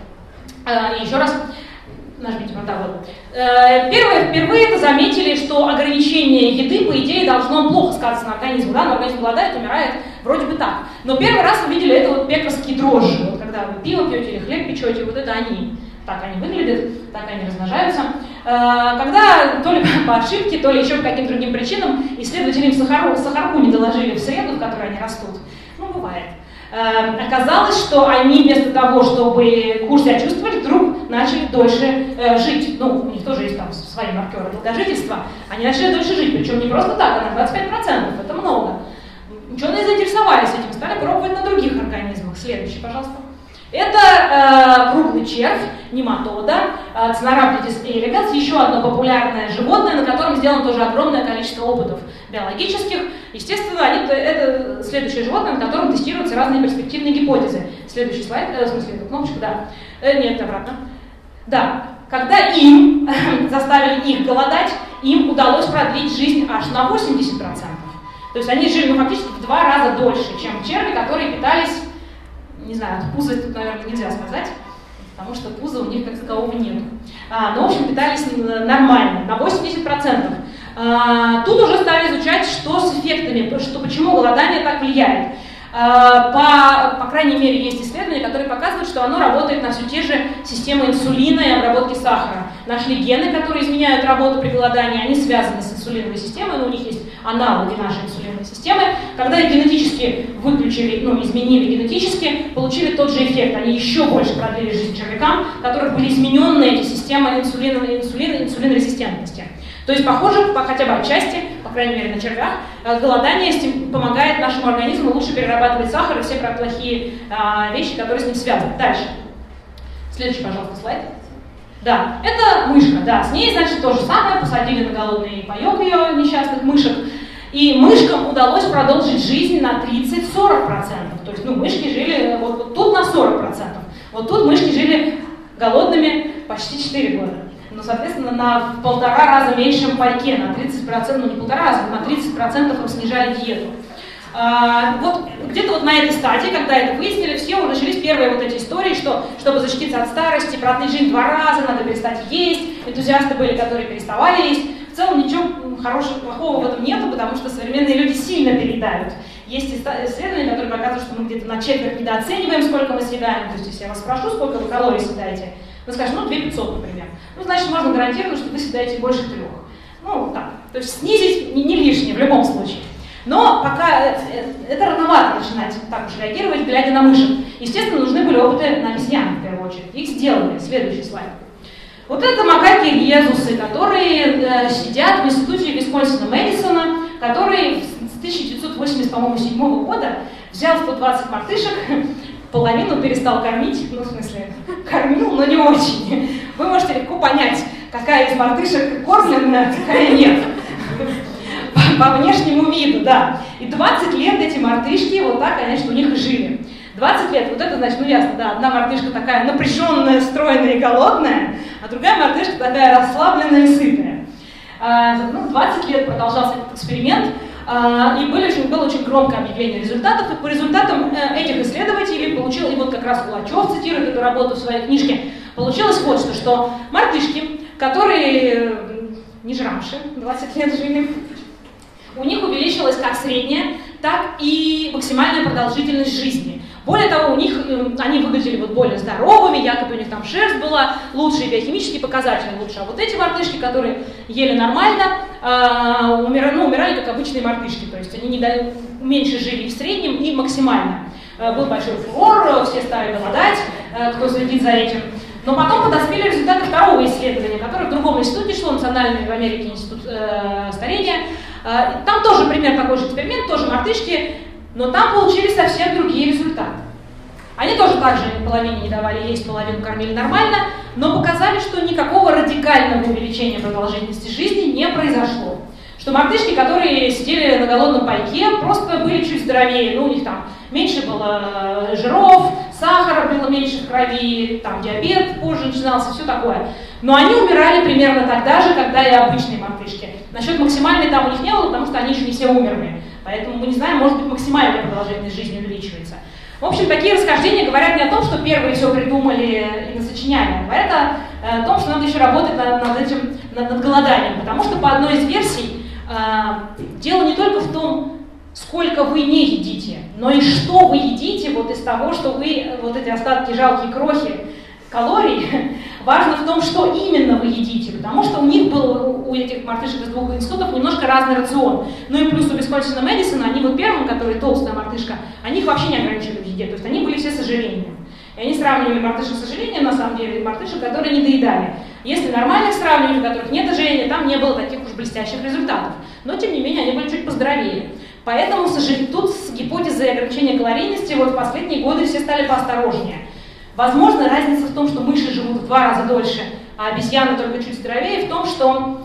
Speaker 2: И еще раз нажмите вот так вот. Первое, впервые это заметили, что ограничение еды, по идее, должно плохо сказаться на организме. Да? Но организм голодает, умирает, вроде бы так. Но первый раз увидели это вот пекарские дрожжи. Вот когда вы пиво пьете или хлеб печете, вот это они. Так они выглядят, так они размножаются. Когда то ли по ошибке, то ли еще по каким-то другим причинам исследователи им сахару, сахарку не доложили в среду, в которой они растут. Ну, бывает. Оказалось, что они вместо того, чтобы хуже себя чувствовать, вдруг начали дольше э, жить. Ну, у них тоже есть там свои маркеры долгожительства. Они начали дольше жить, причем не просто так, а на двадцать пять процентов. Это много. Ученые заинтересовались этим, стали пробовать на других организмах. Следующий, пожалуйста. Это э, круглый червь, нематода, э, Ценорhabditis elegans, еще одно популярное животное, на котором сделано тоже огромное количество опытов биологических. Естественно, они, это следующее животное, на котором тестируются разные перспективные гипотезы. Следующий слайд, э, в смысле, эту кнопочку, да. Э, нет, обратно. Да, когда им заставили их голодать, им удалось продлить жизнь аж на восемьдесят процентов. То есть они жили, ну, фактически в два раза дольше, чем черви, которые питались. Не знаю, пузо тут, наверное, нельзя сказать, потому что пуза у них как такового нет. А, но, в общем, питались нормально, на восемьдесят процентов. А, тут уже стали изучать, что с эффектами, что, почему голодание так влияет. А, по, по крайней мере, есть исследования, которые показывают, что оно работает на все те же системы инсулина и обработки сахара. Нашли гены, которые изменяют работу при голодании, они связаны с инсулиновой системой, но у них есть аналоги нашей инсулиновой системы. Когда их генетически выключили, ну, изменили генетически, получили тот же эффект. Они еще больше продлили жизнь червякам, у которых были изменены эти системы инсулиновой, инсулина, инсулинорезистентности. То есть, похоже, по, хотя бы отчасти, по крайней мере на червях, голодание помогает нашему организму лучше перерабатывать сахар и все плохие а, вещи, которые с ним связаны. Дальше. Следующий, пожалуйста, слайд. Да, это мышка, да, с ней, значит, то же самое, посадили на голодный паёк ее, несчастных мышек, и мышкам удалось продолжить жизнь на тридцать-сорок процентов. То есть, ну, мышки жили вот, вот тут на сорок процентов, вот тут мышки жили голодными почти четыре года. Ну, соответственно, на полтора раза меньшем пайке, на тридцать процентов, ну не полтора раза, на тридцать процентов им снижали диету. А, вот где-то вот на этой стадии, когда это выяснили, все уже начались первые вот эти истории, что чтобы защититься от старости, продлить жизнь два раза, надо перестать есть. Энтузиасты были, которые переставали есть. В целом ничего хорошего, плохого в этом нету, потому что современные люди сильно переедают. Есть исследования, которые показывают, что мы где-то на четверть недооцениваем, сколько мы съедаем. То есть, если я вас спрошу, сколько вы калорий съедаете, вы скажете, ну, две тысячи пятьсот, например. Ну, значит, можно гарантировать, что вы съедаете больше трех. Ну, так. То есть снизить не, не лишнее в любом случае. Но пока это, это рановато начинать так уж реагировать, глядя на мышек. Естественно, нужны были опыты на обезьянах в первую очередь. Их сделали. Следующий слайд. Вот это макаки-резусы, которые э, сидят в институте Висконсина-Мэдисона, который с тысяча девятьсот восемьдесят седьмого года взял сто двадцать мартышек, половину перестал кормить, ну, в смысле, кормил, но не очень. Вы можете легко понять, какая из мартышек кормленная, какая нет. По, по внешнему виду, да. И двадцать лет эти мартышки вот так, конечно, у них и жили. двадцать лет, вот это значит, ну ясно, да, одна мартышка такая напряженная, стройная и голодная, а другая мартышка такая расслабленная и сытая. А, ну, двадцать лет продолжался этот эксперимент, а, и были очень, было очень громкое объявление результатов, и по результатам этих исследователей получил, и вот как раз Кулачев цитирует эту работу в своей книжке, получилось вот что, что мартышки, которые не жрамши, двадцать лет жили, у них увеличилась как средняя, так и максимальная продолжительность жизни. Более того, у них, они выглядели вот более здоровыми, якобы у них там шерсть была лучше, и биохимические показатели лучше. А вот эти мартышки, которые ели нормально, э, умирали, ну, умирали как обычные мартышки, то есть они не дали, меньше жили в среднем и максимально. Э, был большой фурор, все стали голодать, э, кто следит за этим. Но потом подоспели результаты второго исследования, которое в другом институте шло, Национальный в Америке институт э, старения. Э, там тоже пример такой же эксперимент, тоже мартышки, но там получили совсем другие результаты. Они тоже так же половине не давали есть, половину кормили нормально, но показали, что никакого радикального увеличения продолжительности жизни не произошло. Что мартышки, которые сидели на голодном пайке, просто были чуть здоровее, ну у них там меньше было жиров, сахара было меньше в крови, там диабет позже начинался, все такое. Но они умирали примерно тогда же, когда и обычные мартышки. Насчет максимальной там у них не было, потому что они еще не все умерли. Поэтому мы не знаем, может быть, максимальная продолжительность жизни увеличивается. В общем, такие расхождения говорят не о том, что первые все придумали и насочиняли, а говорят о, о том, что надо еще работать над, над этим, над, над голоданием. Потому что по одной из версий э, дело не только в том, сколько вы не едите, но и что вы едите вот из того, что вы, вот эти остатки, жалкие крохи калорий, важно в том, что именно вы едите, потому что у них был, у этих мартышек из двух институтов, немножко разный рацион. Ну и плюс у Висконсина Мэдисона, они вот первым, который толстая мартышка, они их вообще не ограничили в еде, то есть они были все с ожирением. И они сравнивали мартышек с ожирением, на самом деле, и мартышек, которые не доедали. Если нормальных сравнивали, у которых нет ожирения, там не было таких уж блестящих результатов. Но, тем не менее, они были чуть поздоровее. Поэтому тут с гипотезой ограничения калорийности вот в последние годы все стали поосторожнее. Возможно, разница в том, что мыши живут в два раза дольше, а обезьяны только чуть здоровее, в том, что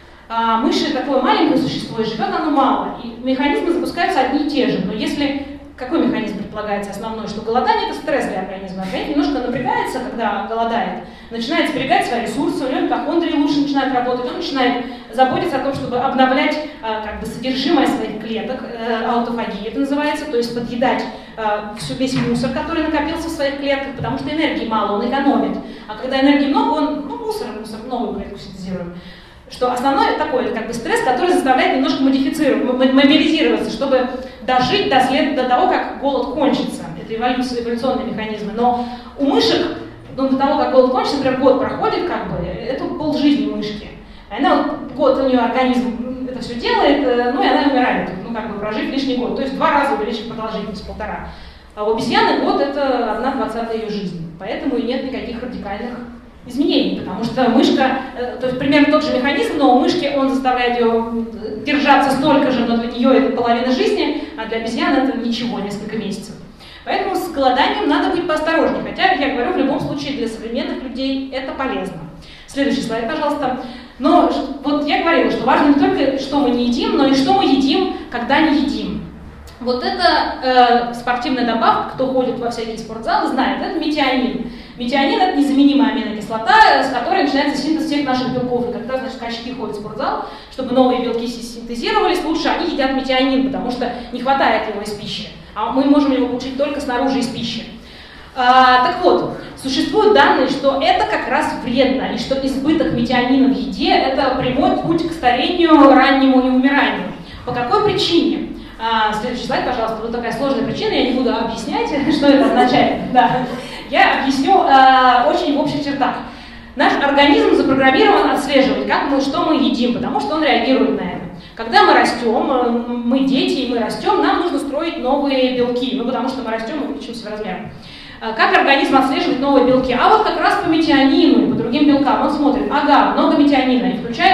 Speaker 2: а, мыши такое маленькое существо, и живет оно мало, и механизмы запускаются одни и те же. Но если... Какой механизм предполагается основной? Что голодание – это стресс для организма. Организм немножко напрягается, когда голодает, начинает сберегать свои ресурсы, у него митохондрии лучше начинают работать, он начинает заботиться о том, чтобы обновлять а, как бы содержимое своих клеток, э, аутофагия это называется, то есть подъедать э, всю, весь мусор, который накопился в своих клетках, потому что энергии мало, он экономит. А когда энергии много, он, ну, мусор, мусор, новую клетку синтезируем. Что основной такой, это как бы стресс, который заставляет немножко модифицировать, мобилизироваться, чтобы дожить до, след, до того, как голод кончится. Это эволюция, эволюционные механизмы. Но у мышек, ну, до того, как голод кончится, например, год проходит, как бы, это полжизни мышки. Она вот, год у нее организм это все делает, ну и она умирает, ну как бы прожив лишний год. То есть в два раза увеличить продолжительность, полтора. А у обезьяны год это одна двадцатая ее жизни. Поэтому и нет никаких радикальных изменений, потому что мышка, то есть примерно тот же механизм, но у мышки он заставляет ее держаться столько же, но для нее это половина жизни, а для обезьян это ничего, несколько месяцев. Поэтому с голоданием надо быть поосторожнее, хотя, я говорю, в любом случае для современных людей это полезно. Следующий слайд, пожалуйста. Но вот я говорила, что важно не только, что мы не едим, но и что мы едим, когда не едим. Вот это э, спортивная добавка, кто ходит во всякие спортзалы, знает, это метионин. Метионин – это незаменимая аминокислота, с которой начинается синтез всех наших белков. И когда, значит, качки ходят в спортзал, чтобы новые белки синтезировались, лучше они едят метионин, потому что не хватает его из пищи. А мы можем его получить только снаружи из пищи. А, так вот, существуют данные, что это как раз вредно, и что избыток метионина в еде – это прямой путь к старению, раннему и умиранию. По какой причине? А, следующий слайд, пожалуйста. Вот такая сложная причина, я не буду объяснять, что это означает. Да. Я объясню э, очень в общих чертах. Наш организм запрограммирован отслеживать, как мы, что мы едим, потому что он реагирует на это. Когда мы растем, мы дети, и мы растем, нам нужно строить новые белки, ну потому что мы растем и увеличимся в размерах. Как организм отслеживает новые белки? А вот как раз по метионину и по другим белкам. Он смотрит, ага, много метионина, и включает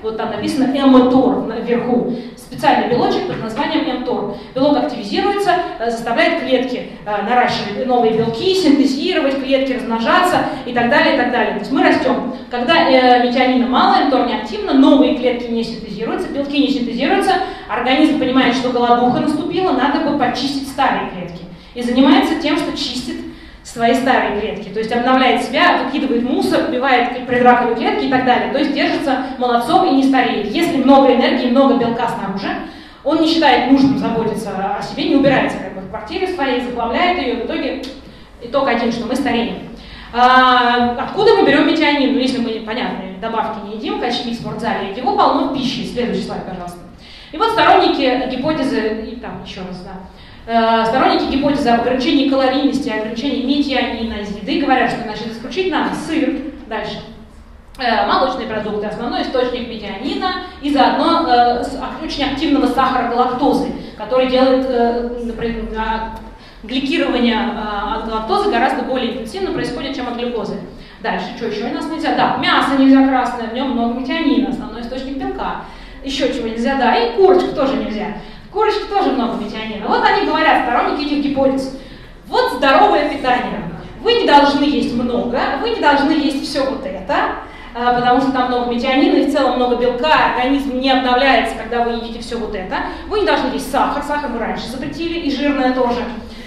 Speaker 2: вот там написано эмотор наверху, специальный белочек под названием эмотор. Белок активизируется, заставляет клетки наращивать новые белки, синтезировать клетки, размножаться и так далее, и так далее. То есть мы растем. Когда э, метионина мало, эмотор не активно, новые клетки не синтезируются, белки не синтезируются, организм понимает, что голодуха наступила, надо бы почистить старые клетки. И занимается тем, что чистит свои старые клетки, то есть обновляет себя, выкидывает мусор, убивает предраковые клетки и так далее, то есть держится молодцом и не стареет. Если много энергии, много белка снаружи, он не считает нужным заботиться о себе, не убирается как бы в квартире своей, заплавляет ее, в итоге итог один, что мы стареем. А, откуда мы берем метионин? Ну, если мы, понятные добавки не едим, качки в спортзале, его полно в пище. Следующий слайд, пожалуйста. И вот сторонники гипотезы, и там еще раз, да, сторонники гипотезы об ограничении калорийности, ограничении метионина из еды говорят, что значит исключить надо сыр, дальше, молочные продукты, основной источник метионина, и заодно э, очень активного сахара галактозы, который делает, э, например, гликирование э, от галактозы гораздо более интенсивно происходит, чем от глюкозы. Дальше, что еще у нас нельзя? Да, мясо нельзя красное, в нем много метионина, основной источник белка. Еще чего нельзя, да, и курочку тоже нельзя. В курочке тоже много метионина. Вот они говорят, сторонники этих гипотез. Вот здоровое питание. Вы не должны есть много, вы не должны есть все вот это, потому что там много метионина и в целом много белка, организм не обновляется, когда вы едите все вот это. Вы не должны есть сахар, сахар мы раньше запретили, и жирное тоже.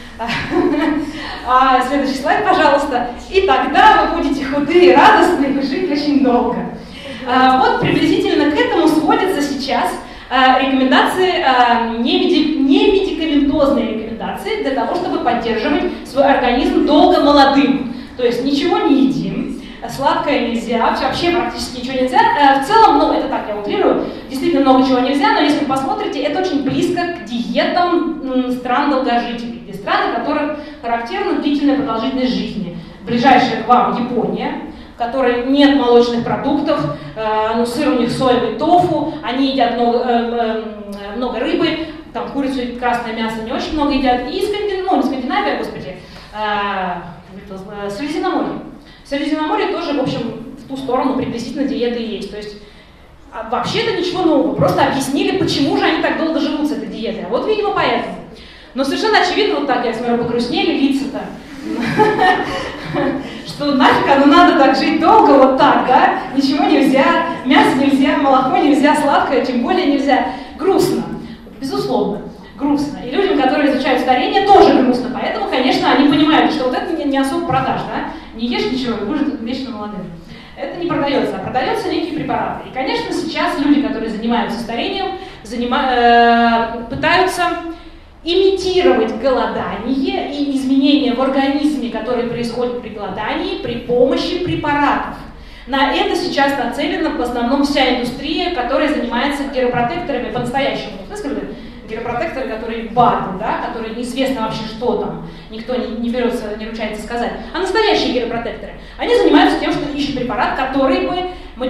Speaker 2: А, следующий слайд, пожалуйста. И тогда вы будете худые, радостные, и жить очень долго. А, вот приблизительно к этому сводятся сейчас а, рекомендации, а, не, меди, не медикаментозные рекомендации для того, чтобы поддерживать свой организм долго молодым. То есть ничего не едим, сладкое нельзя, вообще практически ничего нельзя. А, в целом, ну это так я утрирую, действительно много чего нельзя, но если вы посмотрите, это очень близко к диетам м, стран долгожителей. Где страны, которых характерна длительная продолжительность жизни. Ближайшая к вам Япония, в которой нет молочных продуктов, э, ну, сыр у них соевый, тофу, они едят много, э, э, много рыбы, там курицу и красное мясо не очень много едят, и Скандинавия, ну, не Скандинавия, господи, э, Средиземноморье. Средиземноморье тоже, в общем, в ту сторону приблизительно диеты есть, то есть а вообще-то ничего нового, просто объяснили, почему же они так долго живут с этой диетой, а вот, видимо, поэтому. Но совершенно очевидно, вот так, я смотрю, погрустнели лица-то, что нафиг оно надо так жить долго, вот так, да? Ничего нельзя, мясо нельзя, молоко нельзя, сладкое тем более нельзя. Грустно, безусловно, грустно. И людям, которые изучают старение, тоже грустно, поэтому, конечно, они понимают, что вот это не особо продаж, да? Не ешь ничего, и будешь вечно молодым. Это не продается, а продаются некие препараты. И, конечно, сейчас люди, которые занимаются старением, занима... э, пытаются имитировать голодание и изменения в организме, которые происходят при голодании, при помощи препаратов. На это сейчас нацелена в основном вся индустрия, которая занимается геропротекторами по-настоящему. В смысле, геропротекторы, которые БАДы, да, которые неизвестно вообще, что там, никто не, не берется, не ручается сказать. А настоящие геропротекторы, они занимаются тем, что ищут препарат, который бы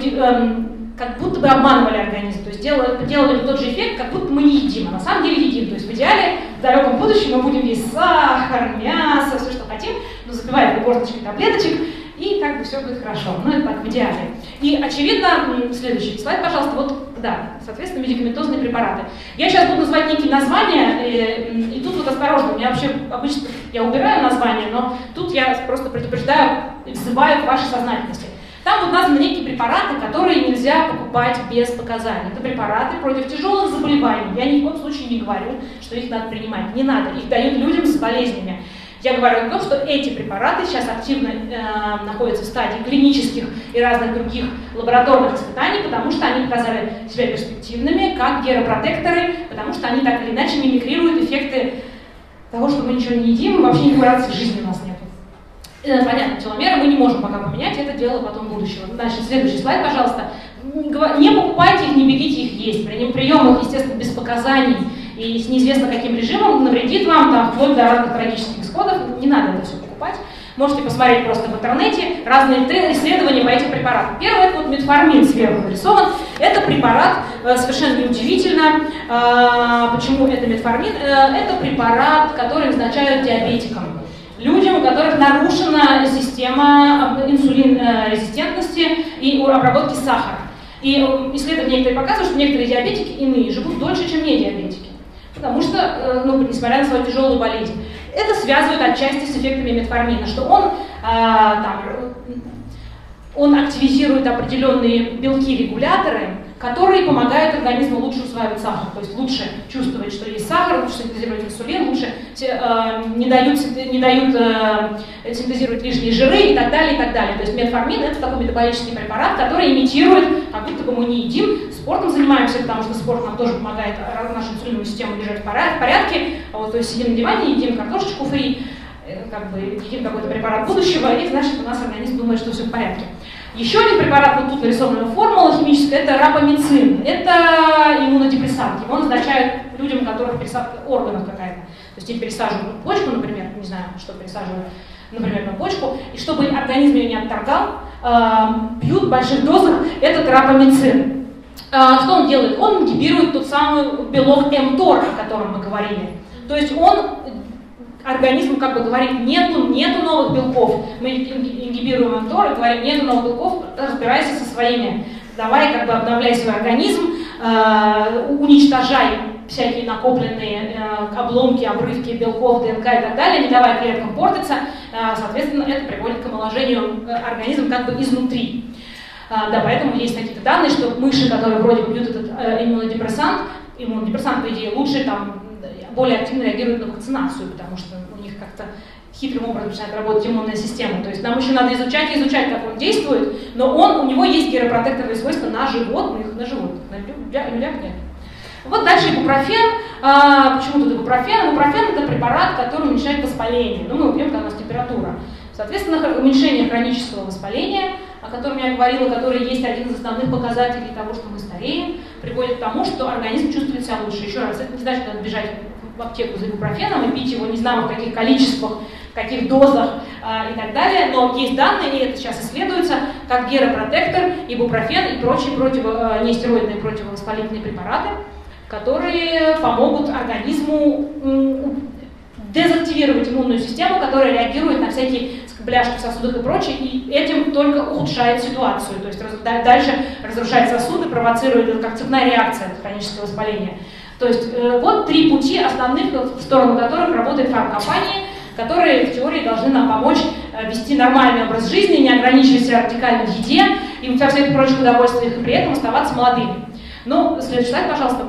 Speaker 2: эм, как будто бы обманывали организм, то есть делали, делали тот же эффект, как будто мы не едим, а на самом деле едим. То есть в идеале в далеком будущем мы будем есть сахар, мясо, все, что хотим, но запиваем горсточкой таблеточек, и как бы все будет хорошо. Ну, это так, в идеале. И, очевидно, следующий слайд, пожалуйста, вот, да, соответственно, медикаментозные препараты. Я сейчас буду называть некие названия, и, и тут вот осторожно, у меня вообще обычно, я убираю названия, но тут я просто предупреждаю и взываю к вашей сознательности. Там вот названы некие препараты, которые нельзя покупать без показаний. Это препараты против тяжелых заболеваний. Я ни в коем случае не говорю, что их надо принимать. Не надо, их дают людям с болезнями. Я говорю о том, что эти препараты сейчас активно э, находятся в стадии клинических и разных других лабораторных испытаний, потому что они показали себя перспективными, как геропротекторы, потому что они так или иначе мимикрируют эффекты того, что мы ничего не едим, и вообще никакой радости в жизни у нас нет. Понятно, теломеры мы не можем пока поменять, это дело потом будущего. Значит, следующий слайд, пожалуйста. Не покупайте их, не бегите их есть. Прием их, естественно, без показаний и с неизвестно каким режимом навредит вам, там, вплоть до разных трагических исходов. Не надо это все покупать. Можете посмотреть просто в интернете разные исследования по этим препаратам. Первый, это вот метформин сверху нарисован. Это препарат, совершенно неудивительно. Почему это метформин? Это препарат, который назначают диабетикам. Людям, у которых нарушена система инсулинрезистентности и обработки сахара. И исследования некоторые показывают, что некоторые диабетики иные живут дольше, чем не диабетики. Потому что, ну, несмотря на свою тяжелую болезнь. Это связывает отчасти с эффектами метформина, что он, а, там, он активизирует определенные белки-регуляторы, которые помогают организму лучше усваивать сахар, то есть лучше чувствовать, что есть сахар, лучше синтезировать инсулин, лучше э, не дают, не дают э, синтезировать лишние жиры и так далее, и так далее. То есть метформин — это такой метаболический препарат, который имитирует, как будто бы мы не едим, спортом занимаемся, потому что спорт нам тоже помогает нашу инсулиновую систему держать в порядке, вот, то есть сидим на диване, едим картошечку фри, как бы едим какой-то препарат будущего, и значит у нас организм думает, что все в порядке. Еще один препарат, вот тут нарисована формула химическая, это рапамицин. Это иммунодепрессант. Его назначают людям, у которых пересадка органов какая-то. То есть им пересаживают почку, например, не знаю, что пересаживают, например, на почку, и чтобы организм ее не отторгал, э, пьют в больших дозах этот рапамицин. Э, что он делает? Он ингибирует тот самый белок эм-тор, о котором мы говорили. То есть он организм как бы говорит, нету, нету новых белков. Мы ингибируем эм-тор и говорим, нету новых белков, разбирайся со своими. Давай как бы обновляй свой организм, э, уничтожай всякие накопленные э, обломки, обрывки белков, ДНК и так далее, не давай клеткам портиться. Э, соответственно, это приводит к омоложению организма как бы изнутри. Э, да, поэтому есть такие данные, что мыши, которые вроде бы пьют этот э, иммунодепрессант, иммунодепрессант, по идее, лучше там более активно реагируют на вакцинацию, потому что у них как-то хитрым образом начинает работать иммунная система. То есть нам еще надо изучать и изучать, как он действует, но он, у него есть геропротекторные свойства на животных, на животных, на людях нет. Вот дальше ибупрофен. А, почему тут ибупрофен? Ибупрофен — это препарат, который уменьшает воспаление. Ну, мы его пьем, когда у нас температура. Соответственно, уменьшение хронического воспаления, о котором я говорила, который есть один из основных показателей того, что мы стареем, приводит к тому, что организм чувствует себя лучше. Еще раз, это не значит, что надо бежать в аптеку за ибупрофеном и пить его не знаю в каких количествах, в каких дозах э, и так далее, но есть данные, и это сейчас исследуется, как геропротектор, ибупрофен и прочие противо, э, нестероидные противовоспалительные препараты, которые помогут организму э, дезактивировать иммунную систему, которая реагирует на всякие бляшки в сосудах и прочее, и этим только ухудшает ситуацию, то есть раз, дальше разрушает сосуды, провоцирует это как цепная реакция хронического воспаления. То есть э, вот три пути основных, в сторону которых работает фармкомпания, которые в теории должны нам помочь э, вести нормальный образ жизни, не ограничивать себя радикально в еде и во всяких прочих удовольствиях, и при этом оставаться молодыми. Ну, следующий слайд, пожалуйста.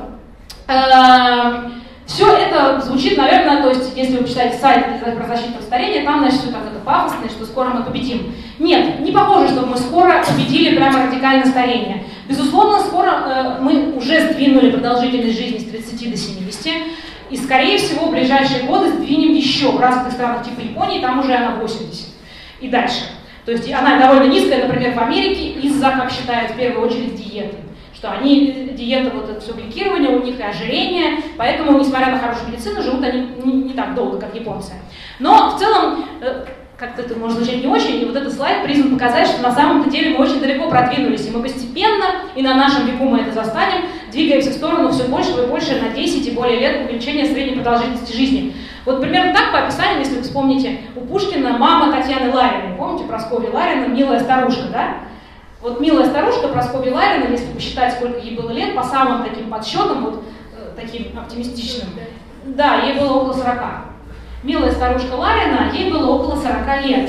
Speaker 2: Э, все это звучит, наверное, то есть, если вы читаете сайт про защиту от старения, там, значит, все так это пафосно, что скоро мы победим. Нет, не похоже, что мы скоро победили прямо радикальное старение. Безусловно, скоро э, мы уже сдвинули продолжительность жизни с тридцати до семидесяти, и, скорее всего, в ближайшие годы сдвинем еще. В разных странах типа Японии там уже она восемьдесят и дальше. То есть она довольно низкая, например, в Америке, из-за, как считают, в первую очередь диеты. Что они, диета, вот это все гликирование, у них и ожирение, поэтому, несмотря на хорошую медицину, живут они не, не так долго, как японцы. Но в целом, э, как-то это может звучать не очень, и вот этот слайд призван показать, что на самом-то деле мы очень далеко продвинулись, и мы постепенно, и на нашем веку мы это застанем, двигаемся в сторону все больше и больше на десять и более лет увеличения средней продолжительности жизни. Вот примерно так по описанию, если вы вспомните, у Пушкина мама Татьяны Лариной, помните Прасковья Ларина, милая старушка, да? Вот милая старушка Прасковья Ларина, если посчитать, сколько ей было лет, по самым таким подсчетам, вот э, таким оптимистичным, да, ей было около сорока. Милая старушка Ларина, ей было около сорока лет.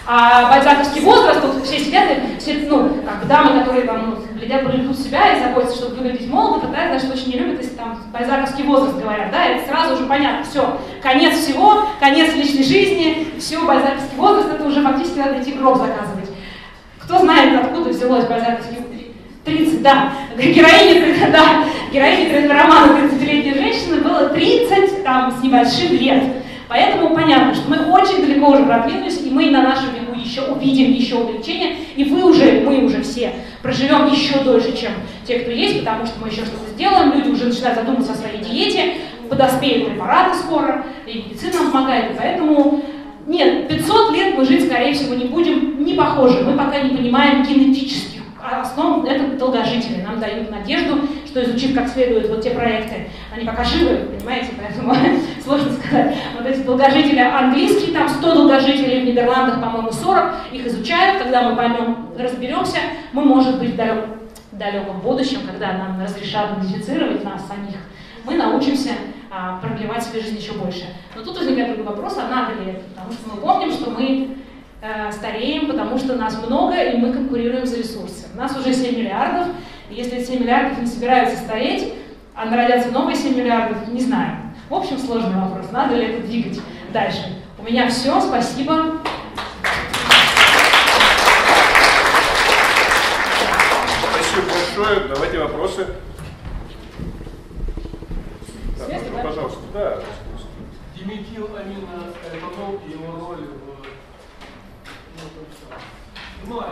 Speaker 2: А бальзаковский возраст, вот все сидят, все, ну, как дамы, которые там, ну, глядят, блюдут себя и заботятся, чтобы выглядеть молодо, пытаются, значит, очень не любят, если там бальзаковский возраст говорят, да, это сразу уже понятно, все, конец всего, конец личной жизни, все, бальзаковский возраст, это уже фактически надо идти гроб заказывать. Кто знает, откуда взялось бальзаковский тридцать, да, героине, да, героине романа тридцатилетней женщины было тридцать там, с небольшим лет. Поэтому понятно, что мы очень далеко уже продвинулись, и мы на нашем веку еще увидим еще увеличение, и вы уже, мы уже все проживем еще дольше, чем те, кто есть, потому что мы еще что-то сделаем, люди уже начинают задумываться о своей диете, подоспеют препараты скоро, и медицина нам помогает, и поэтому... Нет, пятьсот лет мы жить, скорее всего, не будем, не похожи. Мы пока не понимаем генетических основ, это долгожители. Нам дают надежду, что изучив как следует вот те проекты, они пока живы, понимаете, поэтому сложно сказать. Вот эти долгожители английские, там сто долгожителей, в Нидерландах, по-моему, сорок, их изучают, когда мы поймем, разберемся, мы, может быть, далеком будущем, когда нам разрешат модифицировать нас самих, мы научимся а, продлевать свою жизнь еще больше. Но тут возникает другой вопрос, а надо ли это? Потому что мы помним, что мы э, стареем, потому что нас много, и мы конкурируем за ресурсы. У нас уже семь миллиардов, и если эти семь миллиардов не собираются стареть, а народятся новые семь миллиардов, не знаю. В общем, сложный вопрос, надо ли это двигать дальше. У меня все, спасибо.
Speaker 1: Спасибо большое. Давайте вопросы. Да,
Speaker 2: Свет,
Speaker 1: ну,
Speaker 2: да?
Speaker 1: пожалуйста. Да.
Speaker 3: Диметиламиноэтанол и его роль в гное.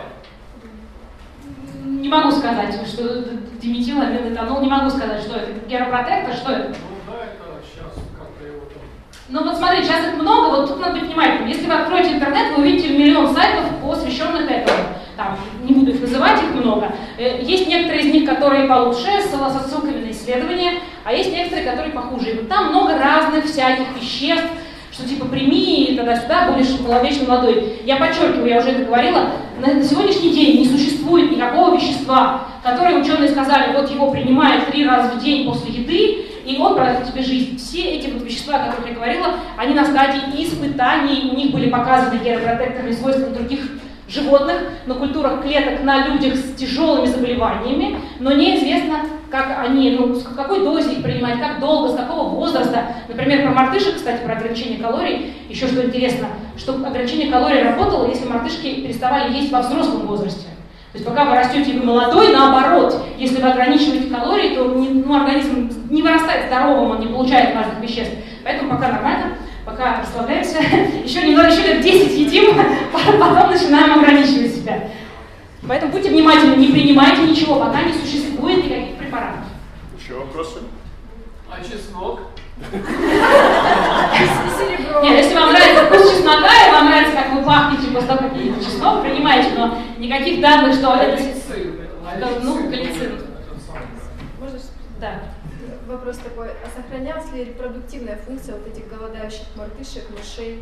Speaker 2: Не могу сказать, что диметиламиноэтанол, не могу сказать, что это. Геропротектор, что это?
Speaker 3: Ну да, это сейчас как-то его там...
Speaker 2: Ну вот смотри, сейчас их много, вот тут надо быть внимательным. Если вы откроете интернет, вы увидите миллион сайтов, посвященных этому. Там, не буду их называть, их много. Есть некоторые из них, которые получше, со ссылками на исследования, а есть некоторые, которые похуже. И вот там много разных всяких веществ, что типа прими и тогда-сюда будешь вечно молодой. Я подчеркиваю, я уже это говорила, на, на сегодняшний день не существует никакого вещества, которое ученые сказали, вот его принимают три раза в день после еды, и он продлит тебе жизнь. Все эти вот вещества, о которых я говорила, они на стадии испытаний, у них были показаны геропротекторные свойства на других животных, на культурах клеток, на людях с тяжелыми заболеваниями, но неизвестно, как они, ну, с какой дозе их принимать, как долго, с какого возраста. Например, про мартышек, кстати, про ограничение калорий, еще что интересно, что ограничение калорий работало, если мартышки переставали есть во взрослом возрасте. То есть пока вы растете и вы молодой, наоборот, если вы ограничиваете калории, то не, ну, организм не вырастает здоровым, он не получает важных веществ. Поэтому пока нормально. Пока расслабляемся, еще немного, еще лет десять едим, потом начинаем ограничивать себя. Поэтому будьте внимательны, не принимайте ничего, пока не существует никаких препаратов.
Speaker 1: Еще вопросы?
Speaker 3: А чеснок?
Speaker 2: Нет, если вам нравится вкус чеснока, и вам нравится, как вы пахнете после того, как едите чеснок, принимайте, но никаких данных, что это...
Speaker 3: Галицин.
Speaker 2: Ну, галицин.
Speaker 4: Можно?
Speaker 2: Да.
Speaker 4: Вопрос такой, а сохранялась ли репродуктивная функция вот этих голодающих мартышек, мышей?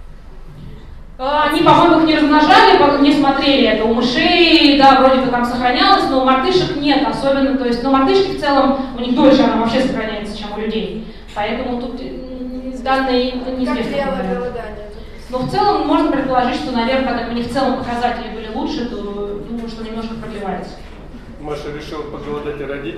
Speaker 2: Они, по-моему, их не размножали, пока не смотрели это. У мышей, да, вроде бы там сохранялось, но у мартышек нет особенно. То есть, ну, мартышки в целом, у них дольше она вообще сохраняется, чем у людей. Поэтому тут данные неизвестны.
Speaker 4: Как влияло голодание?
Speaker 2: Но в целом можно предположить, что, наверное, так как у них в целом показатели были лучше, то думаю, что немножко продлевается.
Speaker 1: Маша решила поголодать и родить.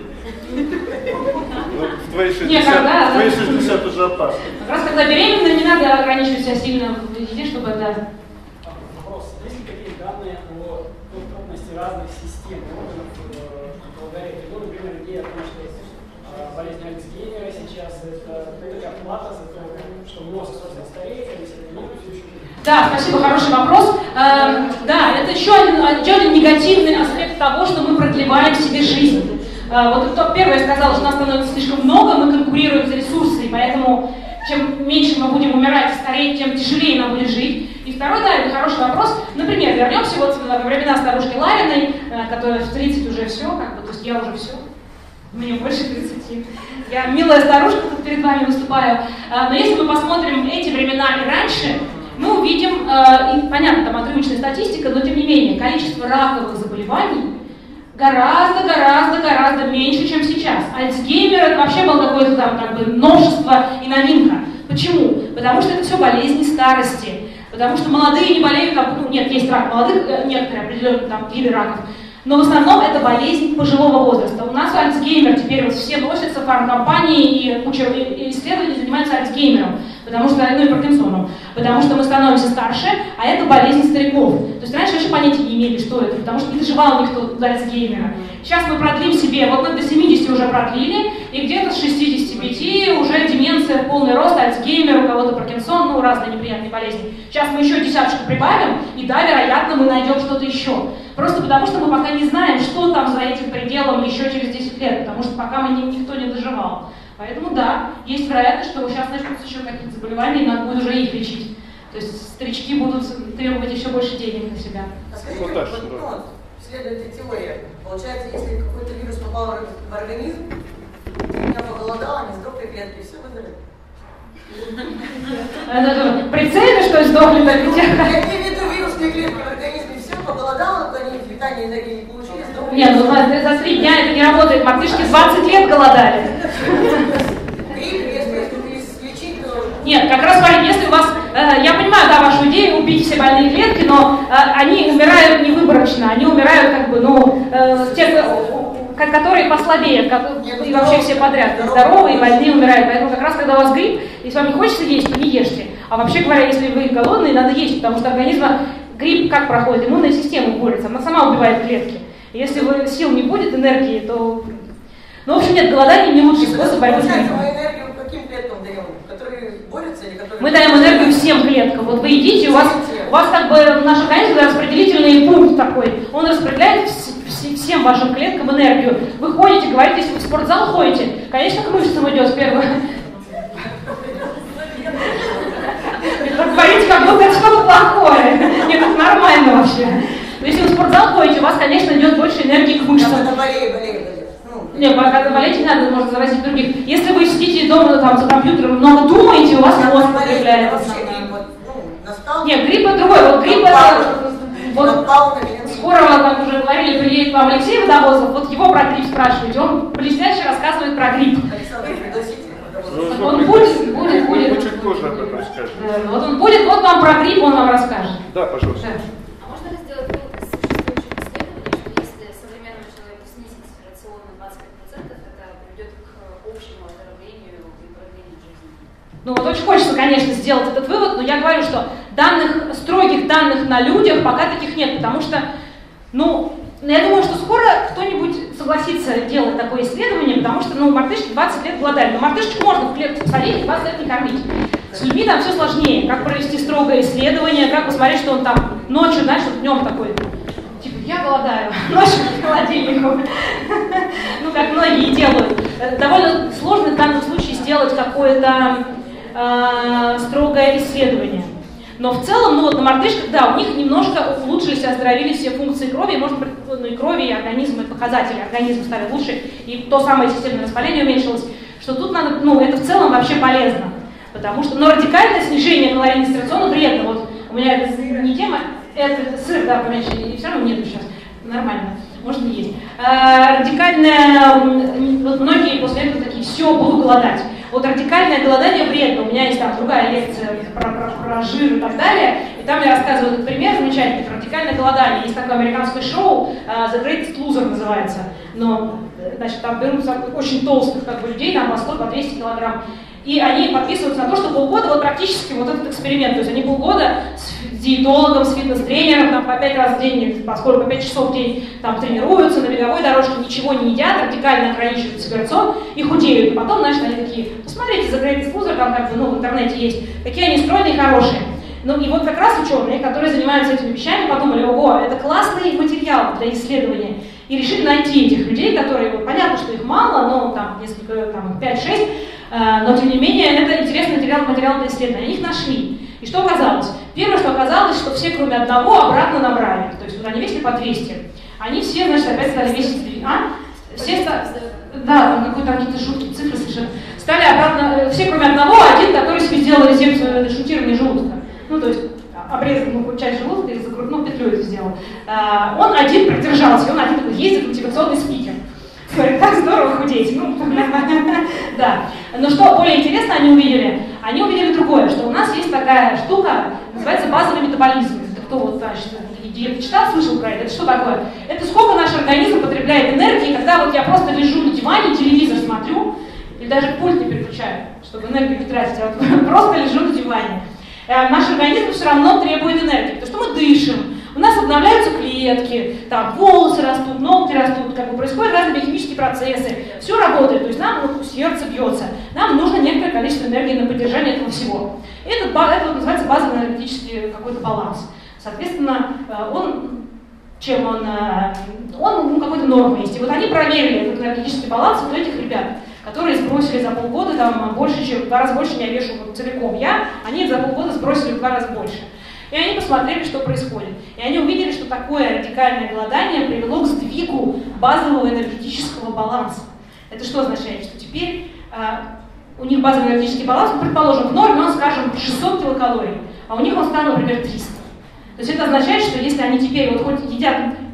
Speaker 1: Ну, в твои
Speaker 2: Никогда,
Speaker 1: шестьдесят уже опасно.
Speaker 2: Как раз когда беременна, не надо ограничивать себя сильно в еде, чтобы это...
Speaker 5: Вопрос. Есть ли какие данные о крупности разных систем органов в алгоритме? Ну, например, идея о том, что болезнь Альцгеймера сейчас это такая плата за то, что мозг, собственно, стареет, а если это не все еще...
Speaker 2: Да, спасибо, хороший вопрос. Э, да, это еще один, еще один негативный аспект того, что мы продлеваем себе жизнь. Э, вот то, первое я сказала, что нас становится слишком много, мы конкурируем за ресурсы, и поэтому чем меньше мы будем умирать и стареть, тем тяжелее нам будет жить. И второй, да, это хороший вопрос. Например, вернемся вот во времена старушки Лариной, э, которая в тридцать уже все, как бы, то есть я уже все. Мне больше тридцати. Я милая старушка, тут перед вами выступаю. Э, но если мы посмотрим эти времена и раньше, мы увидим, э, и, понятно, там отрывочная статистика, но тем не менее, количество раковых заболеваний гораздо-гораздо-гораздо меньше, чем сейчас. Альцгеймер это вообще было какое-то там как бы новшество и новинка. Почему? Потому что это все болезни старости. Потому что молодые не болеют, там, ну нет, есть рак молодых, некоторые определенные там виды раков, но в основном это болезнь пожилого возраста. У нас Альцгеймер, теперь вот все носятся, фармкомпании и куча исследований занимаются Альцгеймером, потому что, ну и Паркинсоном, потому что мы становимся старше, а это болезнь стариков. То есть раньше вообще понятия не имели, что это, потому что не доживал никто до Альцгеймера. Сейчас мы продлим себе, вот мы до семидесяти уже продлили, и где-то с шестидесяти пяти уже деменция, полный рост, Альцгеймер, у кого-то Паркинсон, ну разные неприятные болезни. Сейчас мы еще десяточку прибавим, и да, вероятно, мы найдем что-то еще. Просто потому что мы пока не знаем, что там за этим пределом еще через десять лет, потому что пока мы не, никто не доживал. Поэтому да, есть вероятность, что сейчас начнутся еще какие-то заболевания, и надо будет уже их лечить. То есть старички будут требовать еще больше денег на себя.
Speaker 6: А скажите, вот, вот, ну, следует эта теория. Получается, если какой-то вирус попал в организм, меня поголодало, не сдохли клетки, все выздоровели.
Speaker 2: Прицельно, что сдохли так и
Speaker 6: Я имею в виду вирусные клетки в организме, все, поголодало, они питание энергии не получили, сдохли.
Speaker 2: Нет, ну за три дня это не работает. Мартышки двадцать лет голодали. Нет, как раз, смотри, если у вас, э, я понимаю, да, вашу идею убить все больные клетки, но э, они умирают не выборочно, они умирают как бы, ну, э, те, э, которые послабее, как, и вообще все подряд, здоровые и больные умирают. Поэтому как раз, когда у вас грипп, если вам не хочется есть, то не ешьте. А вообще говоря, если вы голодные, надо есть, потому что организма грипп как проходит? Иммунная система борется, она сама убивает клетки. Если вы, сил не будет, энергии, то... Ну, в общем, нет, голодание не лучший способ борьбы с гриппом. Мы даем энергию всем клеткам. Вот вы едите, у вас, у вас как бы наш организм распределительный пункт такой. Он распределяет вс всем вашим клеткам энергию. Вы ходите, говорите, если вы в спортзал ходите, конечно, к мышцам идет первое. Говорите, как будто это что-то плохое. Нет, это нормально вообще. Но если вы в спортзал ходите, у вас, конечно, идет больше энергии к мышцам.
Speaker 6: Болею, болею, болею.
Speaker 2: Нет, когда болеть не надо, можно заразить других. Если вы сидите дома там, за компьютером, много думаете, у вас мозг потребляется. Нет, грипп это другой. Вот грипп это... Вот, скоро, как уже говорили, приедет вам Алексей Водовозов, вот его про грипп спрашиваете, он блестяще рассказывает про грипп.
Speaker 1: Ну,
Speaker 2: он будет, будет, будет.
Speaker 1: Мы чуть позже об этом скажем.
Speaker 2: Вот он будет, вот вам про грипп, он вам расскажет.
Speaker 1: Да, пожалуйста.
Speaker 2: Да.
Speaker 7: А можно ли сделать вывод из существующих исследований, что если современному человеку снизить рацион на двадцать пять процентов, это приведет к общему оздоровлению и продлению жизни?
Speaker 2: Ну вот очень хочется, конечно, сделать этот вывод, но я говорю, что данных, строгих данных на людях пока таких нет, потому что, ну, я думаю, что скоро кто-нибудь согласится делать такое исследование, потому что, ну, мартышки двадцать лет голодали, но мартышечку можно в клетку посадить и двадцать лет не кормить. С людьми там все сложнее, как провести строгое исследование, как посмотреть, что он там ночью, знаешь, вот днем такой, типа, я голодаю, ночью к холодильнику, ну, как многие делают. Довольно сложно в данном случае сделать какое-то строгое исследование. Но в целом, ну вот на мартышках, да, у них немножко улучшились, оздоровились все функции крови, может быть, ну и крови, и организма, и показатели организма стали лучше, и то самое системное воспаление уменьшилось, что тут надо, ну это в целом вообще полезно, потому что, но радикальное снижение калорийности рациона вредно. Вот у меня это не тема, это, это сыр, да, поменьше, и все равно нету сейчас, нормально, можно есть. А, радикальное, вот многие после этого такие, все, буду голодать. Вот радикальное голодание вредно. У меня есть там другая лекция про, про, про жир и так далее, и там я рассказываю этот пример замечательный про радикальное голодание. Есть такое американское шоу, uh, The Greatest Loser называется, но, значит, там берут очень толстых как бы, людей, там по сто, по двести килограмм, и они подписываются на то, что полгода вот практически вот этот эксперимент, то есть они полгода с диетологом, с фитнес-тренером, там по пять раз в день, поскольку по пять часов в день там тренируются, на беговой дорожке ничего не едят, радикально ограничивают себе рацион и худеют. И потом, значит, они такие, посмотрите, The Greatest Loser, там как бы, ну, в интернете есть, какие они стройные и хорошие. Ну и вот как раз ученые, которые занимаются этими вещами, подумали, ого, это классный материал для исследования. И решили найти этих людей, которые, вот, понятно, что их мало, но там несколько, там пять-шесть, э, но тем не менее это интересный материал, материал для исследования. Они их нашли. И что оказалось? Первое, что оказалось, что все, кроме одного, обратно набрали. То есть вот они весили по двести. Они все, значит, опять стали весить, а? Все стали, да, там какие-то какие-то шутки, цифры совершенно. Стали обратно, все, кроме одного, один, который себе сделал резерв шунтирования желудка. Ну, то есть обрезал ну, часть желудка и закрутил, ну, петлю это сделал. А, он один продержался, он один такой ездит, мотивационный спикер. Говорит, так здорово худеть. Ну, да. Но что более интересно они увидели? Они увидели другое, что у нас есть такая штука, называется базовый метаболизм. Это кто вот, значит, диету читал, слышал про это? Это что такое? Это сколько наш организм потребляет энергии, когда вот я просто лежу на диване, телевизор смотрю, или даже пульт не переключаю, чтобы энергию не тратить, а вот просто лежу на диване. Наш организм все равно требует энергии, потому что мы дышим, у нас обновляются клетки, там волосы растут, ногти растут, как бы происходят разные биохимические процессы, все работает, то есть нам ну, сердце бьется, нам нужно некоторое количество энергии на поддержание этого всего. Это, это вот называется базовый энергетический какой-то баланс. Соответственно, он, чем он, он ну, какой-то нормы есть. И вот они проверили этот энергетический баланс у этих ребят, которые сбросили за полгода там больше, чем в два раза больше, я вешу вот, целиком я, они за полгода сбросили в два раза больше. И они посмотрели, что происходит. И они увидели, что такое радикальное голодание привело к сдвигу базового энергетического баланса. Это что означает? Что теперь э, у них базовый энергетический баланс, ну, предположим, в норме он, скажем, шестьсот килокалорий, а у них он стал, например, триста. То есть это означает, что если они теперь вот хоть едят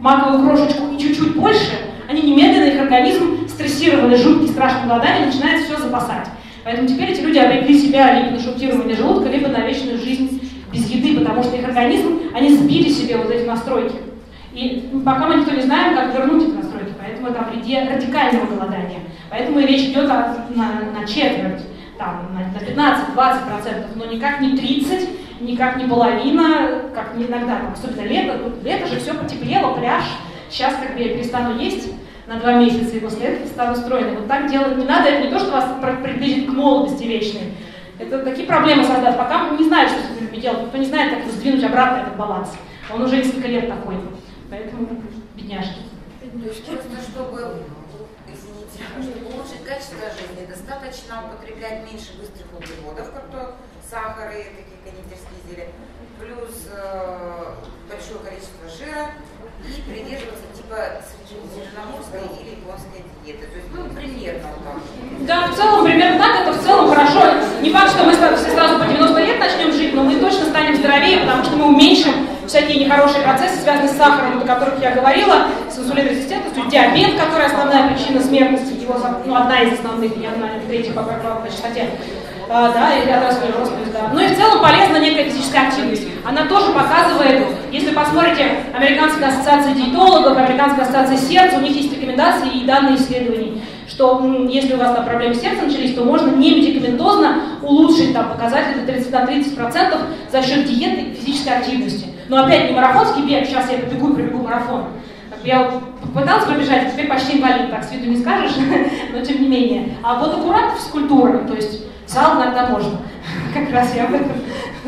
Speaker 2: маковую крошечку и чуть-чуть больше, они немедленно, их организм, стрессированный, жуткий, страшным голоданием, начинает все запасать. Поэтому теперь эти люди обрекли себя либо на шунтирование желудка, либо на вечную жизнь без еды, потому что их организм, они сбили себе вот эти настройки. И пока мы никто не знаем, как вернуть эти настройки, поэтому это о вреде радикального голодания. Поэтому и речь идет о, на, на четверть, там, на пятнадцать-двадцать процентов, но никак не тридцать, никак не половина, как не иногда, там, особенно лето. Лето же все потеплело, пляж. Сейчас как бы я перестану есть на два месяца, и после этого стану стройной. Вот так делать не надо, это не то, что вас приблизит к молодости вечной. Это такие проблемы создать. Пока мы не знаем, что с этим делать, никто не знает, как сдвинуть обратно этот баланс. Он уже несколько лет такой. Поэтому бедняжки.
Speaker 8: То есть просто чтобы, извините, чтобы улучшить качество жизни, достаточно употреблять меньше быстрых углеводов, как то сахары, такие кондитерские изделия, плюс э, большое количество жира и придерживаться типа средиземноморской или японской диеты. То есть, ну, примерно вот так.
Speaker 2: Да, в целом, примерно так, это в целом хорошо. Не факт, что мы все сразу по девяносто лет начнем жить, но мы точно станем здоровее, потому что мы уменьшим всякие нехорошие процессы, связанные с сахаром, о которых я говорила, с инсулинорезистентностью, диабет, который основная причина смертности, его, ну, одна из основных, я знаю, третья по, по, по частоте. Uh, да, или атеросклероз, да. Ну и в целом полезна некая физическая активность. Она тоже показывает, если посмотрите Американская ассоциация диетологов, Американская ассоциация сердца, у них есть рекомендации и данные исследований, что м, если у вас там проблемы с сердцем начались, то можно не медикаментозно улучшить там показатели до тридцати на тридцать процентов за счет диеты и физической активности. Но опять не марафонский бег, сейчас я побегу и пробегу марафон. Я попыталась пробежать, теперь почти инвалид, так с виду не скажешь, но тем не менее. А вот аккуратно физкультура, то есть зал иногда можно. Как раз я об этом.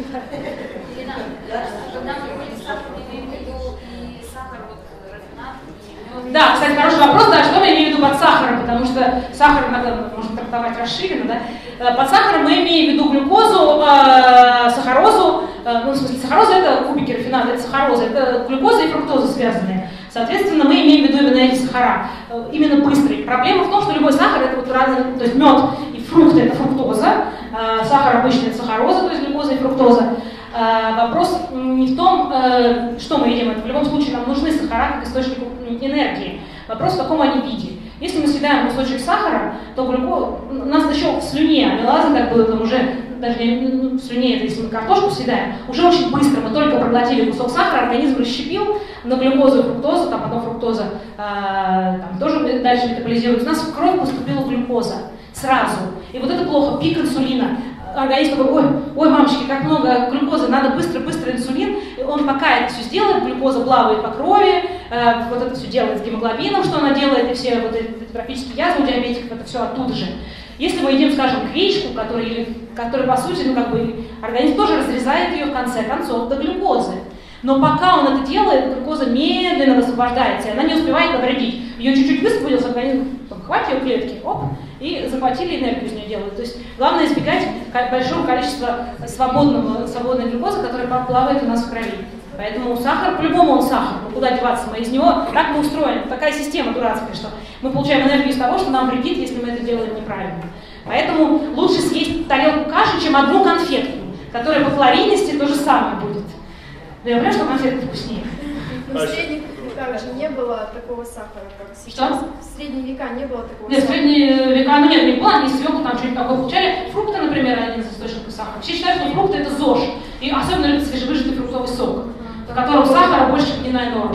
Speaker 7: Елена, когда мы говорим сахар, мы имеем в виду и сахар, вот, рафинат, и...
Speaker 2: Да, кстати, хороший вопрос, да, что мы имеем в виду под сахаром, потому что сахар иногда можно трактовать расширенно, да. Под сахаром мы имеем в виду глюкозу, э, сахарозу, э, ну, в смысле, сахароза это кубики рафината, это сахароза, это глюкоза и фруктоза связанные. Соответственно, мы имеем в виду именно эти сахара, именно быстрые. Проблема в том, что любой сахар это вот разный, то есть мед и фрукты это фруктоза, э, сахар обычный это сахароза, то есть глюкоза и фруктоза. Э, вопрос не в том, э, что мы едим, это в любом случае нам нужны сахара как источник энергии. Вопрос в каком они виде. Если мы съедаем кусочек сахара, то глюкоза, у нас еще в слюне амилазы, как бы там уже, даже не в слюне, это если мы картошку съедаем, уже очень быстро, мы только проглотили кусок сахара, организм расщепил на глюкозу и фруктозу, там потом фруктоза э, там, тоже дальше метаболизируется. У нас в кровь поступила глюкоза сразу. И вот это плохо, пик инсулина. Организм такой, ой, ой, мамочки, как много глюкозы, надо быстро-быстро инсулин. И он пока это все сделает, глюкоза плавает по крови, э, вот это все делает с гемоглобином, что она делает, и все вот эти трофические язвы у диабетиков, это все оттуда же. Если мы едим, скажем, гречку, которая, которая по сути, ну как бы, организм тоже разрезает ее в конце концов до глюкозы. Но пока он это делает, глюкоза медленно высвобождается, и она не успевает навредить. Ее чуть-чуть высвободился, организм хватит ее клетки, оп, и захватили энергию из нее делают. То есть главное избегать большого количества свободного, свободной глюкозы, которая плавает у нас в крови. Поэтому сахар, по-любому он сахар, ну куда деваться, мы из него, так мы устроены, такая система дурацкая, что мы получаем энергию из того, что нам вредит, если мы это делаем неправильно. Поэтому лучше съесть тарелку каши, чем одну конфетку, которая по калорийности то же самое будет. Но я понимаю, что конфетка вкуснее.
Speaker 4: Но в средних веках же не было такого сахара, как сейчас.
Speaker 2: Что?
Speaker 4: В средние века не было такого
Speaker 2: Нет, в
Speaker 4: сахара.
Speaker 2: средние века, ну нет, не было, они свеклу там что-нибудь такое получали. Фрукты, например, один из источников сахара. Все считают, что фрукты это ЗОЖ. И особенно любят свежевыжатый фруктовый сок, в котором сахара больше, чем дневная норма.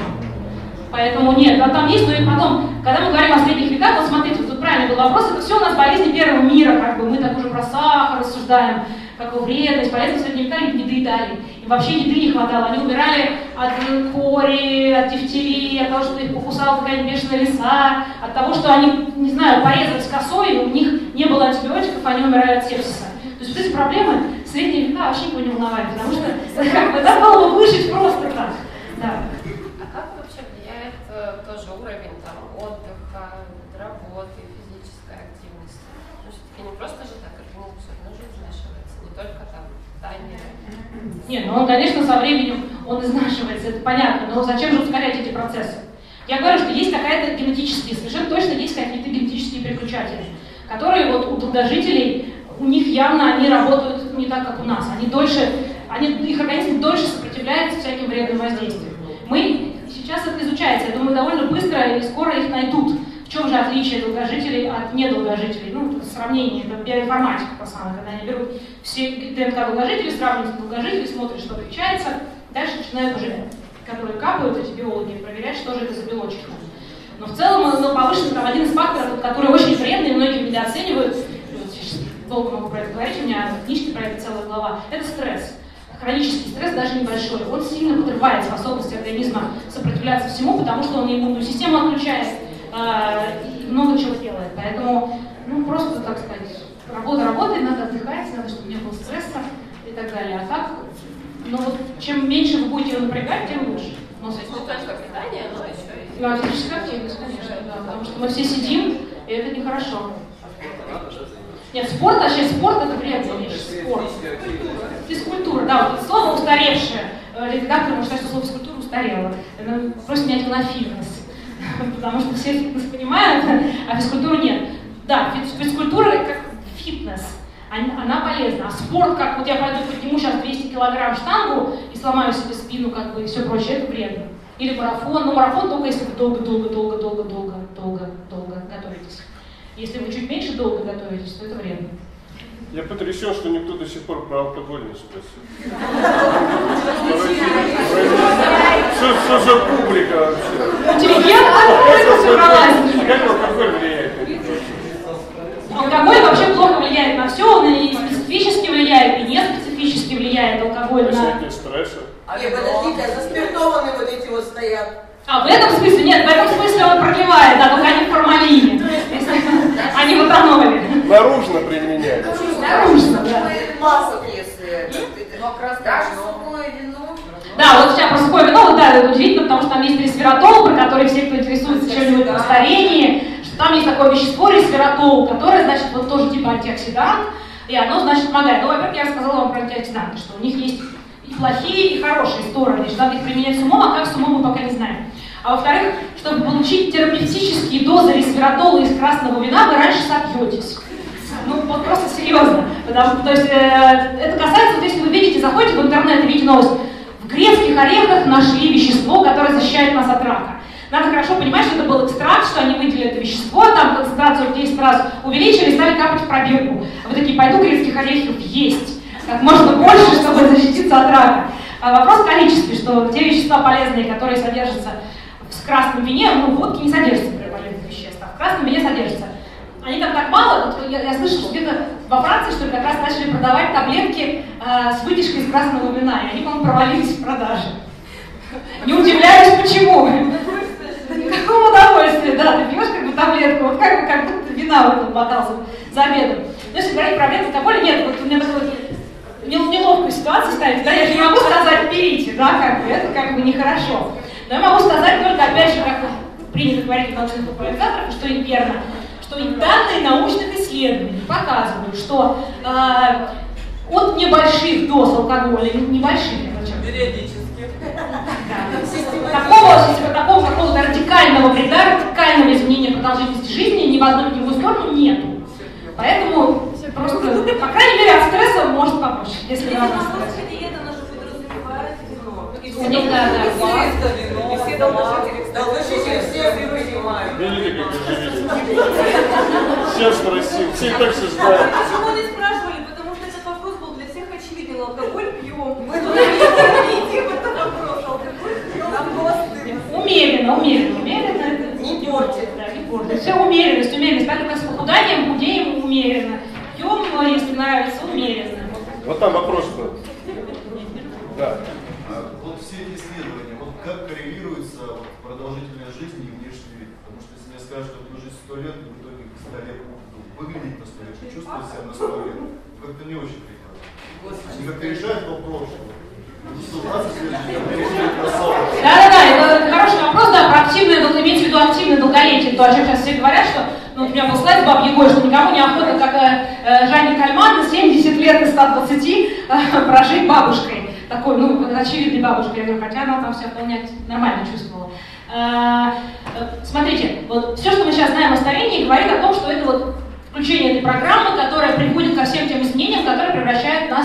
Speaker 2: Поэтому нет, а там есть, но и потом, когда мы говорим о средних веках, вот смотрите, вот тут правильный был вопрос, это все у нас болезни первого мира, как бы мы так уже про сахар рассуждаем, как его вредность, полезно в средние века не доедали. Им вообще еды не хватало, они умирали от кори, от дифтерии, от того, что их покусала какая-нибудь бешеная лиса, от того, что они, не знаю, порезались косой, и у них не было антибиотиков, они умирали от сепсиса. То есть вот эти проблемы в средние века вообще никого не волновали, потому что как бы да, было бы выжить просто так. Да.
Speaker 9: А как вообще влияет э, тоже уровень там, отдыха, работы, физической активности? Ну, все-таки не просто же так, организм все равно же изнашивается, не только там питание.
Speaker 2: Нет, ну он, конечно, со временем он изнашивается, это понятно, но зачем же ускорять эти процессы? Я говорю, что есть какая-то генетические, совершенно точно есть какие-то генетические переключатели, которые вот у долгожителей, у них явно они работают не так, как у нас, они дольше, они, их организм дольше сопротивляется всяким вредным воздействиям. Мы сейчас Сейчас это изучается, я думаю, довольно быстро и скоро их найдут. В чем же отличие долгожителей от недолгожителей? Ну, сравнение, это биоинформатика, по самому, когда они берут все ДНК долгожителей, сравнивают с долгожителями, смотрят, что отличается, дальше начинают уже, которые капают, эти биологи, проверять, что же это за белочек. Но в целом, ну, повышенный, там, один из факторов, который очень вредный, многие недооценивают, сейчас долго могу про это говорить, у меня в книжке про это целая глава, это стресс. Хронический стресс, даже небольшой, он сильно подрывает способность организма сопротивляться всему, потому что он иммунную систему отключает э, и много чего делает. Поэтому, ну, просто, так сказать, работа работает, надо отдыхать, надо, чтобы не было стресса и так далее. А так, ну, вот, чем меньше вы будете его напрягать, тем лучше. Но
Speaker 9: То есть не только питание, но еще и...
Speaker 2: Ну, а физическая активность, конечно, да, потому что мы все сидим, и это нехорошо. Нет, спорт, вообще спорт это вредно, спорт. Физкультура, да, вот слово устаревшее. Редактор может сказать, что слово физкультура устарело. Это просто менять его на фитнес. Потому что все фитнес понимают, а физкультуру нет. Да, физкультура как фитнес, она полезна. А спорт, как вот я пойду подниму сейчас двести килограмм штангу и сломаю себе спину, как бы, и все прочее, это вредно. Или марафон, но марафон только если вы долго-долго-долго-долго-долго-долго готовитесь. Если вы чуть меньше долго готовитесь, то это вредно.
Speaker 1: Я потрясен, что никто до сих пор про алкоголь не спросил. Что за публика вообще?
Speaker 2: Интеллигентная собралась.
Speaker 1: Как алкоголь влияет?
Speaker 2: Алкоголь вообще плохо влияет на все, он и специфически влияет, и не специфически влияет алкоголь на...
Speaker 1: стресса.
Speaker 6: Нет, подождите, а заспиртованные вот эти вот стоят.
Speaker 2: А в этом смысле? Нет, в этом смысле он продлевает, да, только они в формалине. Они в этаноле.
Speaker 1: Наружно применяют.
Speaker 2: Наружно, да.
Speaker 8: Масок, если даже сухое вино.
Speaker 2: Да, вот сейчас про сухое вино, вот да, это удивительно, потому что там есть ресвератол, про который все, кто интересуется чем-нибудь по старении, что там есть такое вещество ресвератол, которое, значит, вот тоже типа антиоксидант, и оно, значит, помогает. Ну, во-первых, я рассказала вам про антиоксиданты, что у них есть и плохие, и хорошие стороны, что надо их применять с умом, а как с умом мы пока не знаем. А во-вторых, чтобы получить терапевтические дозы ресвератола из красного вина, вы раньше сопьетесь. Ну, вот просто серьезно. Потому что, то есть, э, это касается, вот если вы видите, заходите в интернет и видите новость, в грецких орехах нашли вещество, которое защищает нас от рака. Надо хорошо понимать, что это был экстракт, что они выделили это вещество, там концентрацию в десять раз увеличили и стали капать в пробирку. А вы такие, пойду грецких орехов есть. Как можно больше, чтобы защититься от рака. А вопрос в количестве, что те вещества полезные, которые содержатся в красном вине, ну, в водке не содержатся полезных веществ, а в красном вине содержатся. Они там так мало, вот я, я слышала, что где-то во Франции, что ли, как раз начали продавать таблетки э, с вытяжкой из красного вина, и они, по-моему, провалились в продаже. Не удивляюсь, почему. Какого удовольствия, да, ты пьешь как бы таблетку, вот как бы как будто вина в этом ботался за обедом. Но если говорить про вред алкоголя, нет, вот у меня такой неловкая ситуация ставится, да, я же не могу сказать «берите», да, как бы, это как бы нехорошо. Но я могу сказать только, опять же, как принято говорить в научных популяризаторах, что и верно, что и данные научных исследований показывают, что э, от небольших доз алкоголя, небольших,
Speaker 6: периодически,
Speaker 2: да, такого, такого какого-то радикального вреда, радикального изменения продолжительности жизни ни в одну, ни в другую сторону нету. Поэтому просто, по крайней мере, от стресса может помочь, если надо стресс.
Speaker 6: Видите, как
Speaker 1: Все спросил, все так все знают.
Speaker 10: Почему не спрашивали? Потому что этот вопрос был для всех очевиден. Алкоголь пьем. Мы туда не идти в этот вопрос. Алкоголь пьем.
Speaker 2: Умеренно, умеренно, умеренно.
Speaker 6: Не портит.
Speaker 2: Да, не портит. Все умеренность, умеренность. Так как с похуданием, худеем умеренно. Пьем, если нравится, умеренно.
Speaker 1: Вот там вопрос был. Да.
Speaker 11: Вот все эти исследования, вот как коррелируется вот, продолжительность жизни и внешний вид? Потому что если мне скажут, что буду жить сто лет, в итоге к ста лет выглядеть на сто лет, чувствовать себя на сто лет, как-то не очень приятно. Они как-то решают вопрос, что сто двадцать лет решают красавчик.
Speaker 2: Да-да-да, это хороший вопрос, да, про активное, имеется в виду активное долголетие, то, о чем сейчас все говорят, что, ну, у меня был слайд Баб Егой, что никому не охота, как э, Жанне Кальман, семьдесят лет из ста двадцати э, прожить бабушкой. Такой, ну, очевидной бабушкой, я говорю, хотя она там себя вполне нормально чувствовала. А, смотрите, вот все, что мы сейчас знаем о старении, говорит о том, что это вот включение этой программы, которая приводит ко всем тем изменениям, которые превращают нас в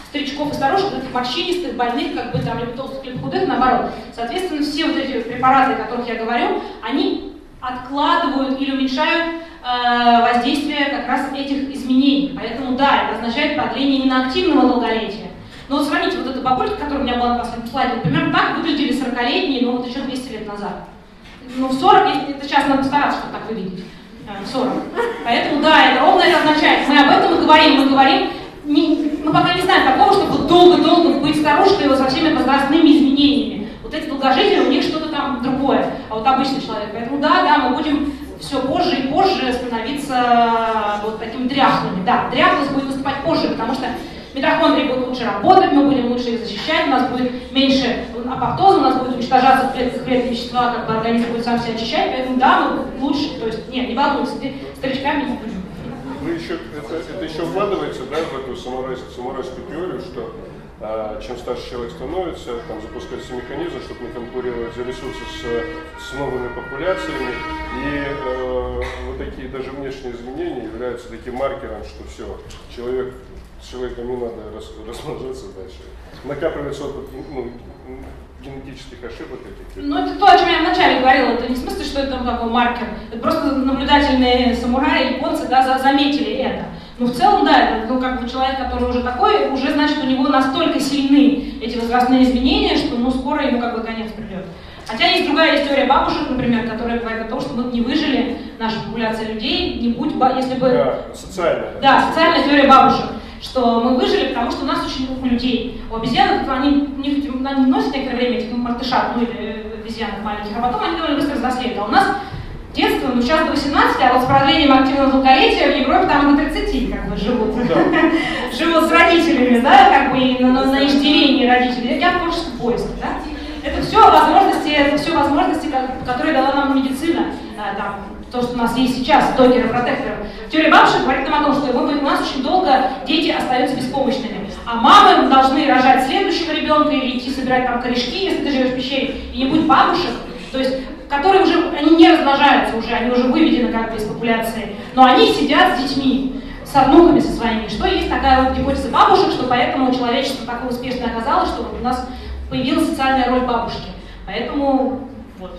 Speaker 2: старичков и старушек, этих морщинистых, больных, как бы там, либо толстых, либо худых, наоборот. Соответственно, все вот эти препараты, о которых я говорю, они откладывают или уменьшают э, воздействие как раз этих изменений. Поэтому да, это означает продление именно активного долголетия. Но вот сравните, вот эта бабулька, которая у меня была на последнем слайде, например, так выглядели сорокалетние, но вот еще двести лет назад. Ну, в сорок, это сейчас надо постараться, чтобы так выглядеть. В сорок. Поэтому да, это ровно это означает. Мы об этом и говорим. Мы говорим, не, мы пока не знаем такого, чтобы долго-долго быть старушкой его со всеми возрастными изменениями. Вот эти долгожители, у них что-то там другое, а вот обычный человек. Поэтому да, да, мы будем все позже и позже становиться вот такими дряхлыми. Да, дряхлость будет наступать позже, потому что митохондрии будут лучше работать, мы будем лучше их защищать, у нас будет меньше апоптоза, у нас будет уничтожаться в клетках вредные вещества, как бы организм будет сам себя очищать, поэтому да, мы лучше, то есть, нет, не волнуйтесь, старичками не будем.
Speaker 1: Вы еще, это, это еще вкладывается, да, в эту самурайскую, самурайскую теорию, что а, чем старше человек становится, там запускается механизм, чтобы не конкурировать за ресурсы с, с новыми популяциями, и э, вот такие даже внешние изменения являются таким маркером, что все, человек с человеком не надо размножаться дальше. Накапливается опыт, ну, генетических ошибок этих.
Speaker 2: Ну, это то, о чем я вначале говорила. Это не в смысле, что это такой маркер. Это просто наблюдательные самураи, японцы, да, заметили это. Но в целом, да, это ну, как бы человек, который уже такой, уже значит, у него настолько сильны эти возрастные изменения, что ну, скоро ему как бы конец придет. Хотя есть другая теория бабушек, например, которая говорит о том, что мы бы не выжили, наша популяция людей, не будь, если бы...
Speaker 1: Да, социальная.
Speaker 2: Да, социальная теория бабушек. Что мы выжили, потому что у нас очень много людей. У обезьянок, они, у них, они носят некоторое время этих мартышат, ну или обезьянок маленьких, а потом они довольно быстро взрослеют. А у нас детство, ну сейчас до восемнадцати, а вот с продлением активного долголетия в Европе там до тридцати как бы живут. Да. Живут с родителями, да, как бы на, на иждивении родителей. Я в творческом поиске, да. Это все возможности, это все возможности, которые дала нам медицина, там, то, что у нас есть сейчас, докеры, протекторы. Теория бабушек говорит нам о том, что мы, у нас очень долго дети остаются беспомощными, а мамы должны рожать следующего ребенка или идти собирать там корешки, если ты живешь в пещере, и не будет бабушек, то есть, которые уже, они не размножаются уже, они уже выведены как бы из популяции, но они сидят с детьми, со внуками со своими, что есть такая вот гипотеза бабушек, что поэтому человечество такое успешное оказалось, что вот у нас появилась социальная роль бабушки, поэтому вот.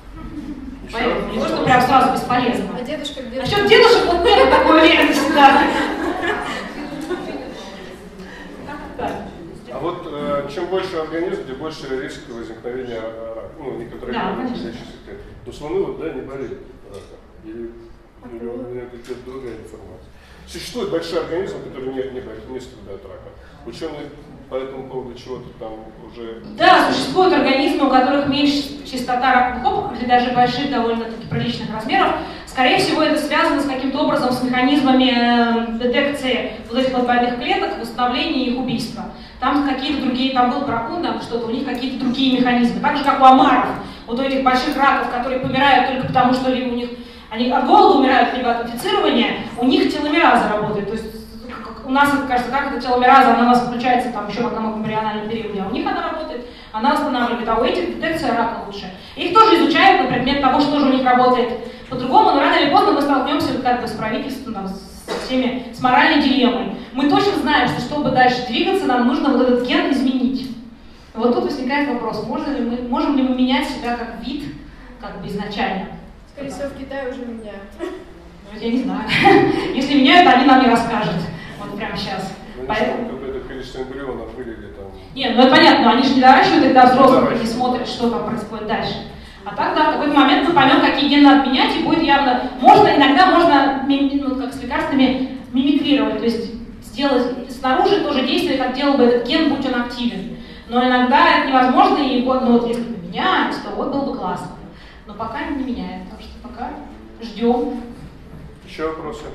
Speaker 2: Поэтому не то, что прям сразу бесполезно.
Speaker 4: А дедушка где?
Speaker 2: Насчет дедушек вот нет такой уверенности, да.
Speaker 1: А вот э, чем больше организм, тем больше риск возникновения рака, ну, некоторых
Speaker 2: да,
Speaker 1: лечащихся клеток. Но слоны вот, да, не болеют раком. Или у меня какая-то другая информация. Существует большой организм, который не, не, не страдает раком. Ученые по этому поводу чего-то там уже...
Speaker 2: Да, существуют организмы, у которых меньше частота раковых опухолей, даже больших довольно-таки приличных размеров. Скорее всего, это связано с каким-то образом с механизмами детекции вот этих вот больных клеток, восстановления их убийства. Там какие-то другие, там был бракун, там что-то, у них какие-то другие механизмы. Так же, как у омаров, вот у этих больших раков, которые помирают только потому, что либо у них они от голода умирают, либо от инфицирования, у них теломераза работает. То есть у нас, кажется, как эта теломераза, она у нас включается там еще в одном эмбриональном периоде, а у них она работает, она восстанавливает, а у этих детекция рака лучше. Их тоже изучают на предмет того, что же у них работает по-другому, но рано или поздно мы столкнемся как бы с правительством, там, со всеми, с моральной дилеммой. Мы точно знаем, что чтобы дальше двигаться, нам нужно вот этот ген изменить. Вот тут возникает вопрос, можно ли мы, можем ли мы менять себя как вид, как бы изначально?
Speaker 4: Скорее всего, в Китае уже меняют.
Speaker 2: Я не знаю. Если меняют, они нам не расскажут. Вот прямо сейчас.
Speaker 1: Ну,
Speaker 2: Поэтому...
Speaker 1: какое-то количество эмбрионов вылили там.
Speaker 2: Нет, ну это понятно, но они же не доращивают их до взрослых и не смотрят, что там происходит дальше. А так, да, в какой-то момент мы поймем, какие гены надо менять, и будет явно... Можно, иногда можно, ну, как с лекарствами, мимикрировать, то есть сделать снаружи то же действие, как делал бы этот ген, будь он активен. Но иногда это невозможно, и вот, ну, вот если поменять, то вот было бы классно. Но пока не меняет, так что пока ждем.
Speaker 1: Еще вопросы?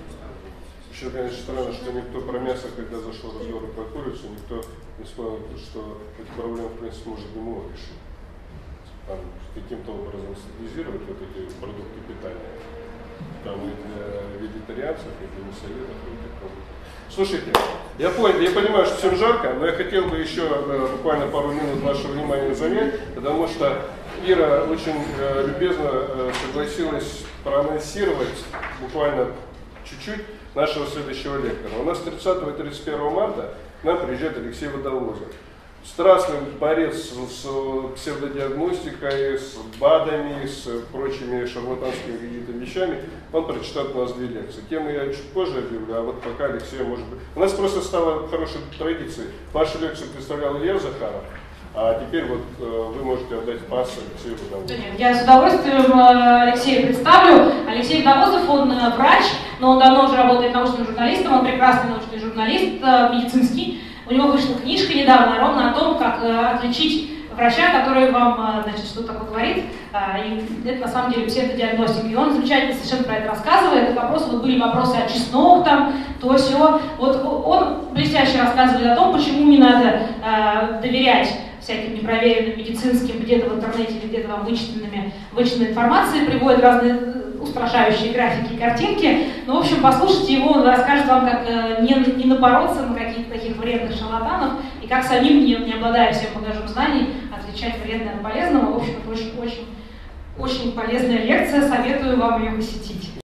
Speaker 1: Еще, конечно, странно, что никто про мясо, когда зашел разговор про курицу, никто не вспомнил, что эту проблему, в принципе, может не мог решить. Там каким-то образом стабилизировать вот эти продукты питания. Там и для вегетарианцев, и для мясоедов, и для кого-то. Слушайте, я понял, я понимаю, что всем жарко, но я хотел бы еще э, буквально пару минут вашего внимания занять, потому что Ира очень э, любезно э, согласилась проанонсировать буквально чуть-чуть нашего следующего лектора. У нас тридцатого и тридцать первого марта К нам приезжает Алексей Водовозов. Страстный борец с, с псевдодиагностикой, с БАДами, с прочими шарлатанскими какими-то вещами. Он прочитает у нас две лекции. Тему я чуть позже объявлю, а вот пока Алексей, может быть... У нас просто стало хорошей традицией. Вашу лекцию представлял Илья Захаров, а теперь вот э, вы можете отдать пас Алексею Водовозову.
Speaker 2: Я с удовольствием Алексея представлю. Алексей Водовозов, он врач, но он давно уже работает научным журналистом, он прекрасный научный журналист, медицинский. У него вышла книжка недавно ровно о том, как э, отличить врача, который вам, э, значит, что-то говорит, э, и это на самом деле псевдодиагностика. И он замечательно совершенно про это рассказывает. Вопросы, вот были вопросы о чеснок там, то все. Вот он блестяще рассказывает о том, почему не надо э, доверять всяким непроверенным медицинским, где-то в интернете или где-то вам вычитанными, вычитанной информации, приводит разные устрашающие графики и картинки. Ну, в общем, послушайте его, он расскажет вам, как э, не, не напороться на каких-то таких вредных шарлатанов и как самим, не, не обладая всем багажом знаний, отличать вредное от полезного. В общем, это очень, очень, очень полезная лекция, советую вам ее посетить.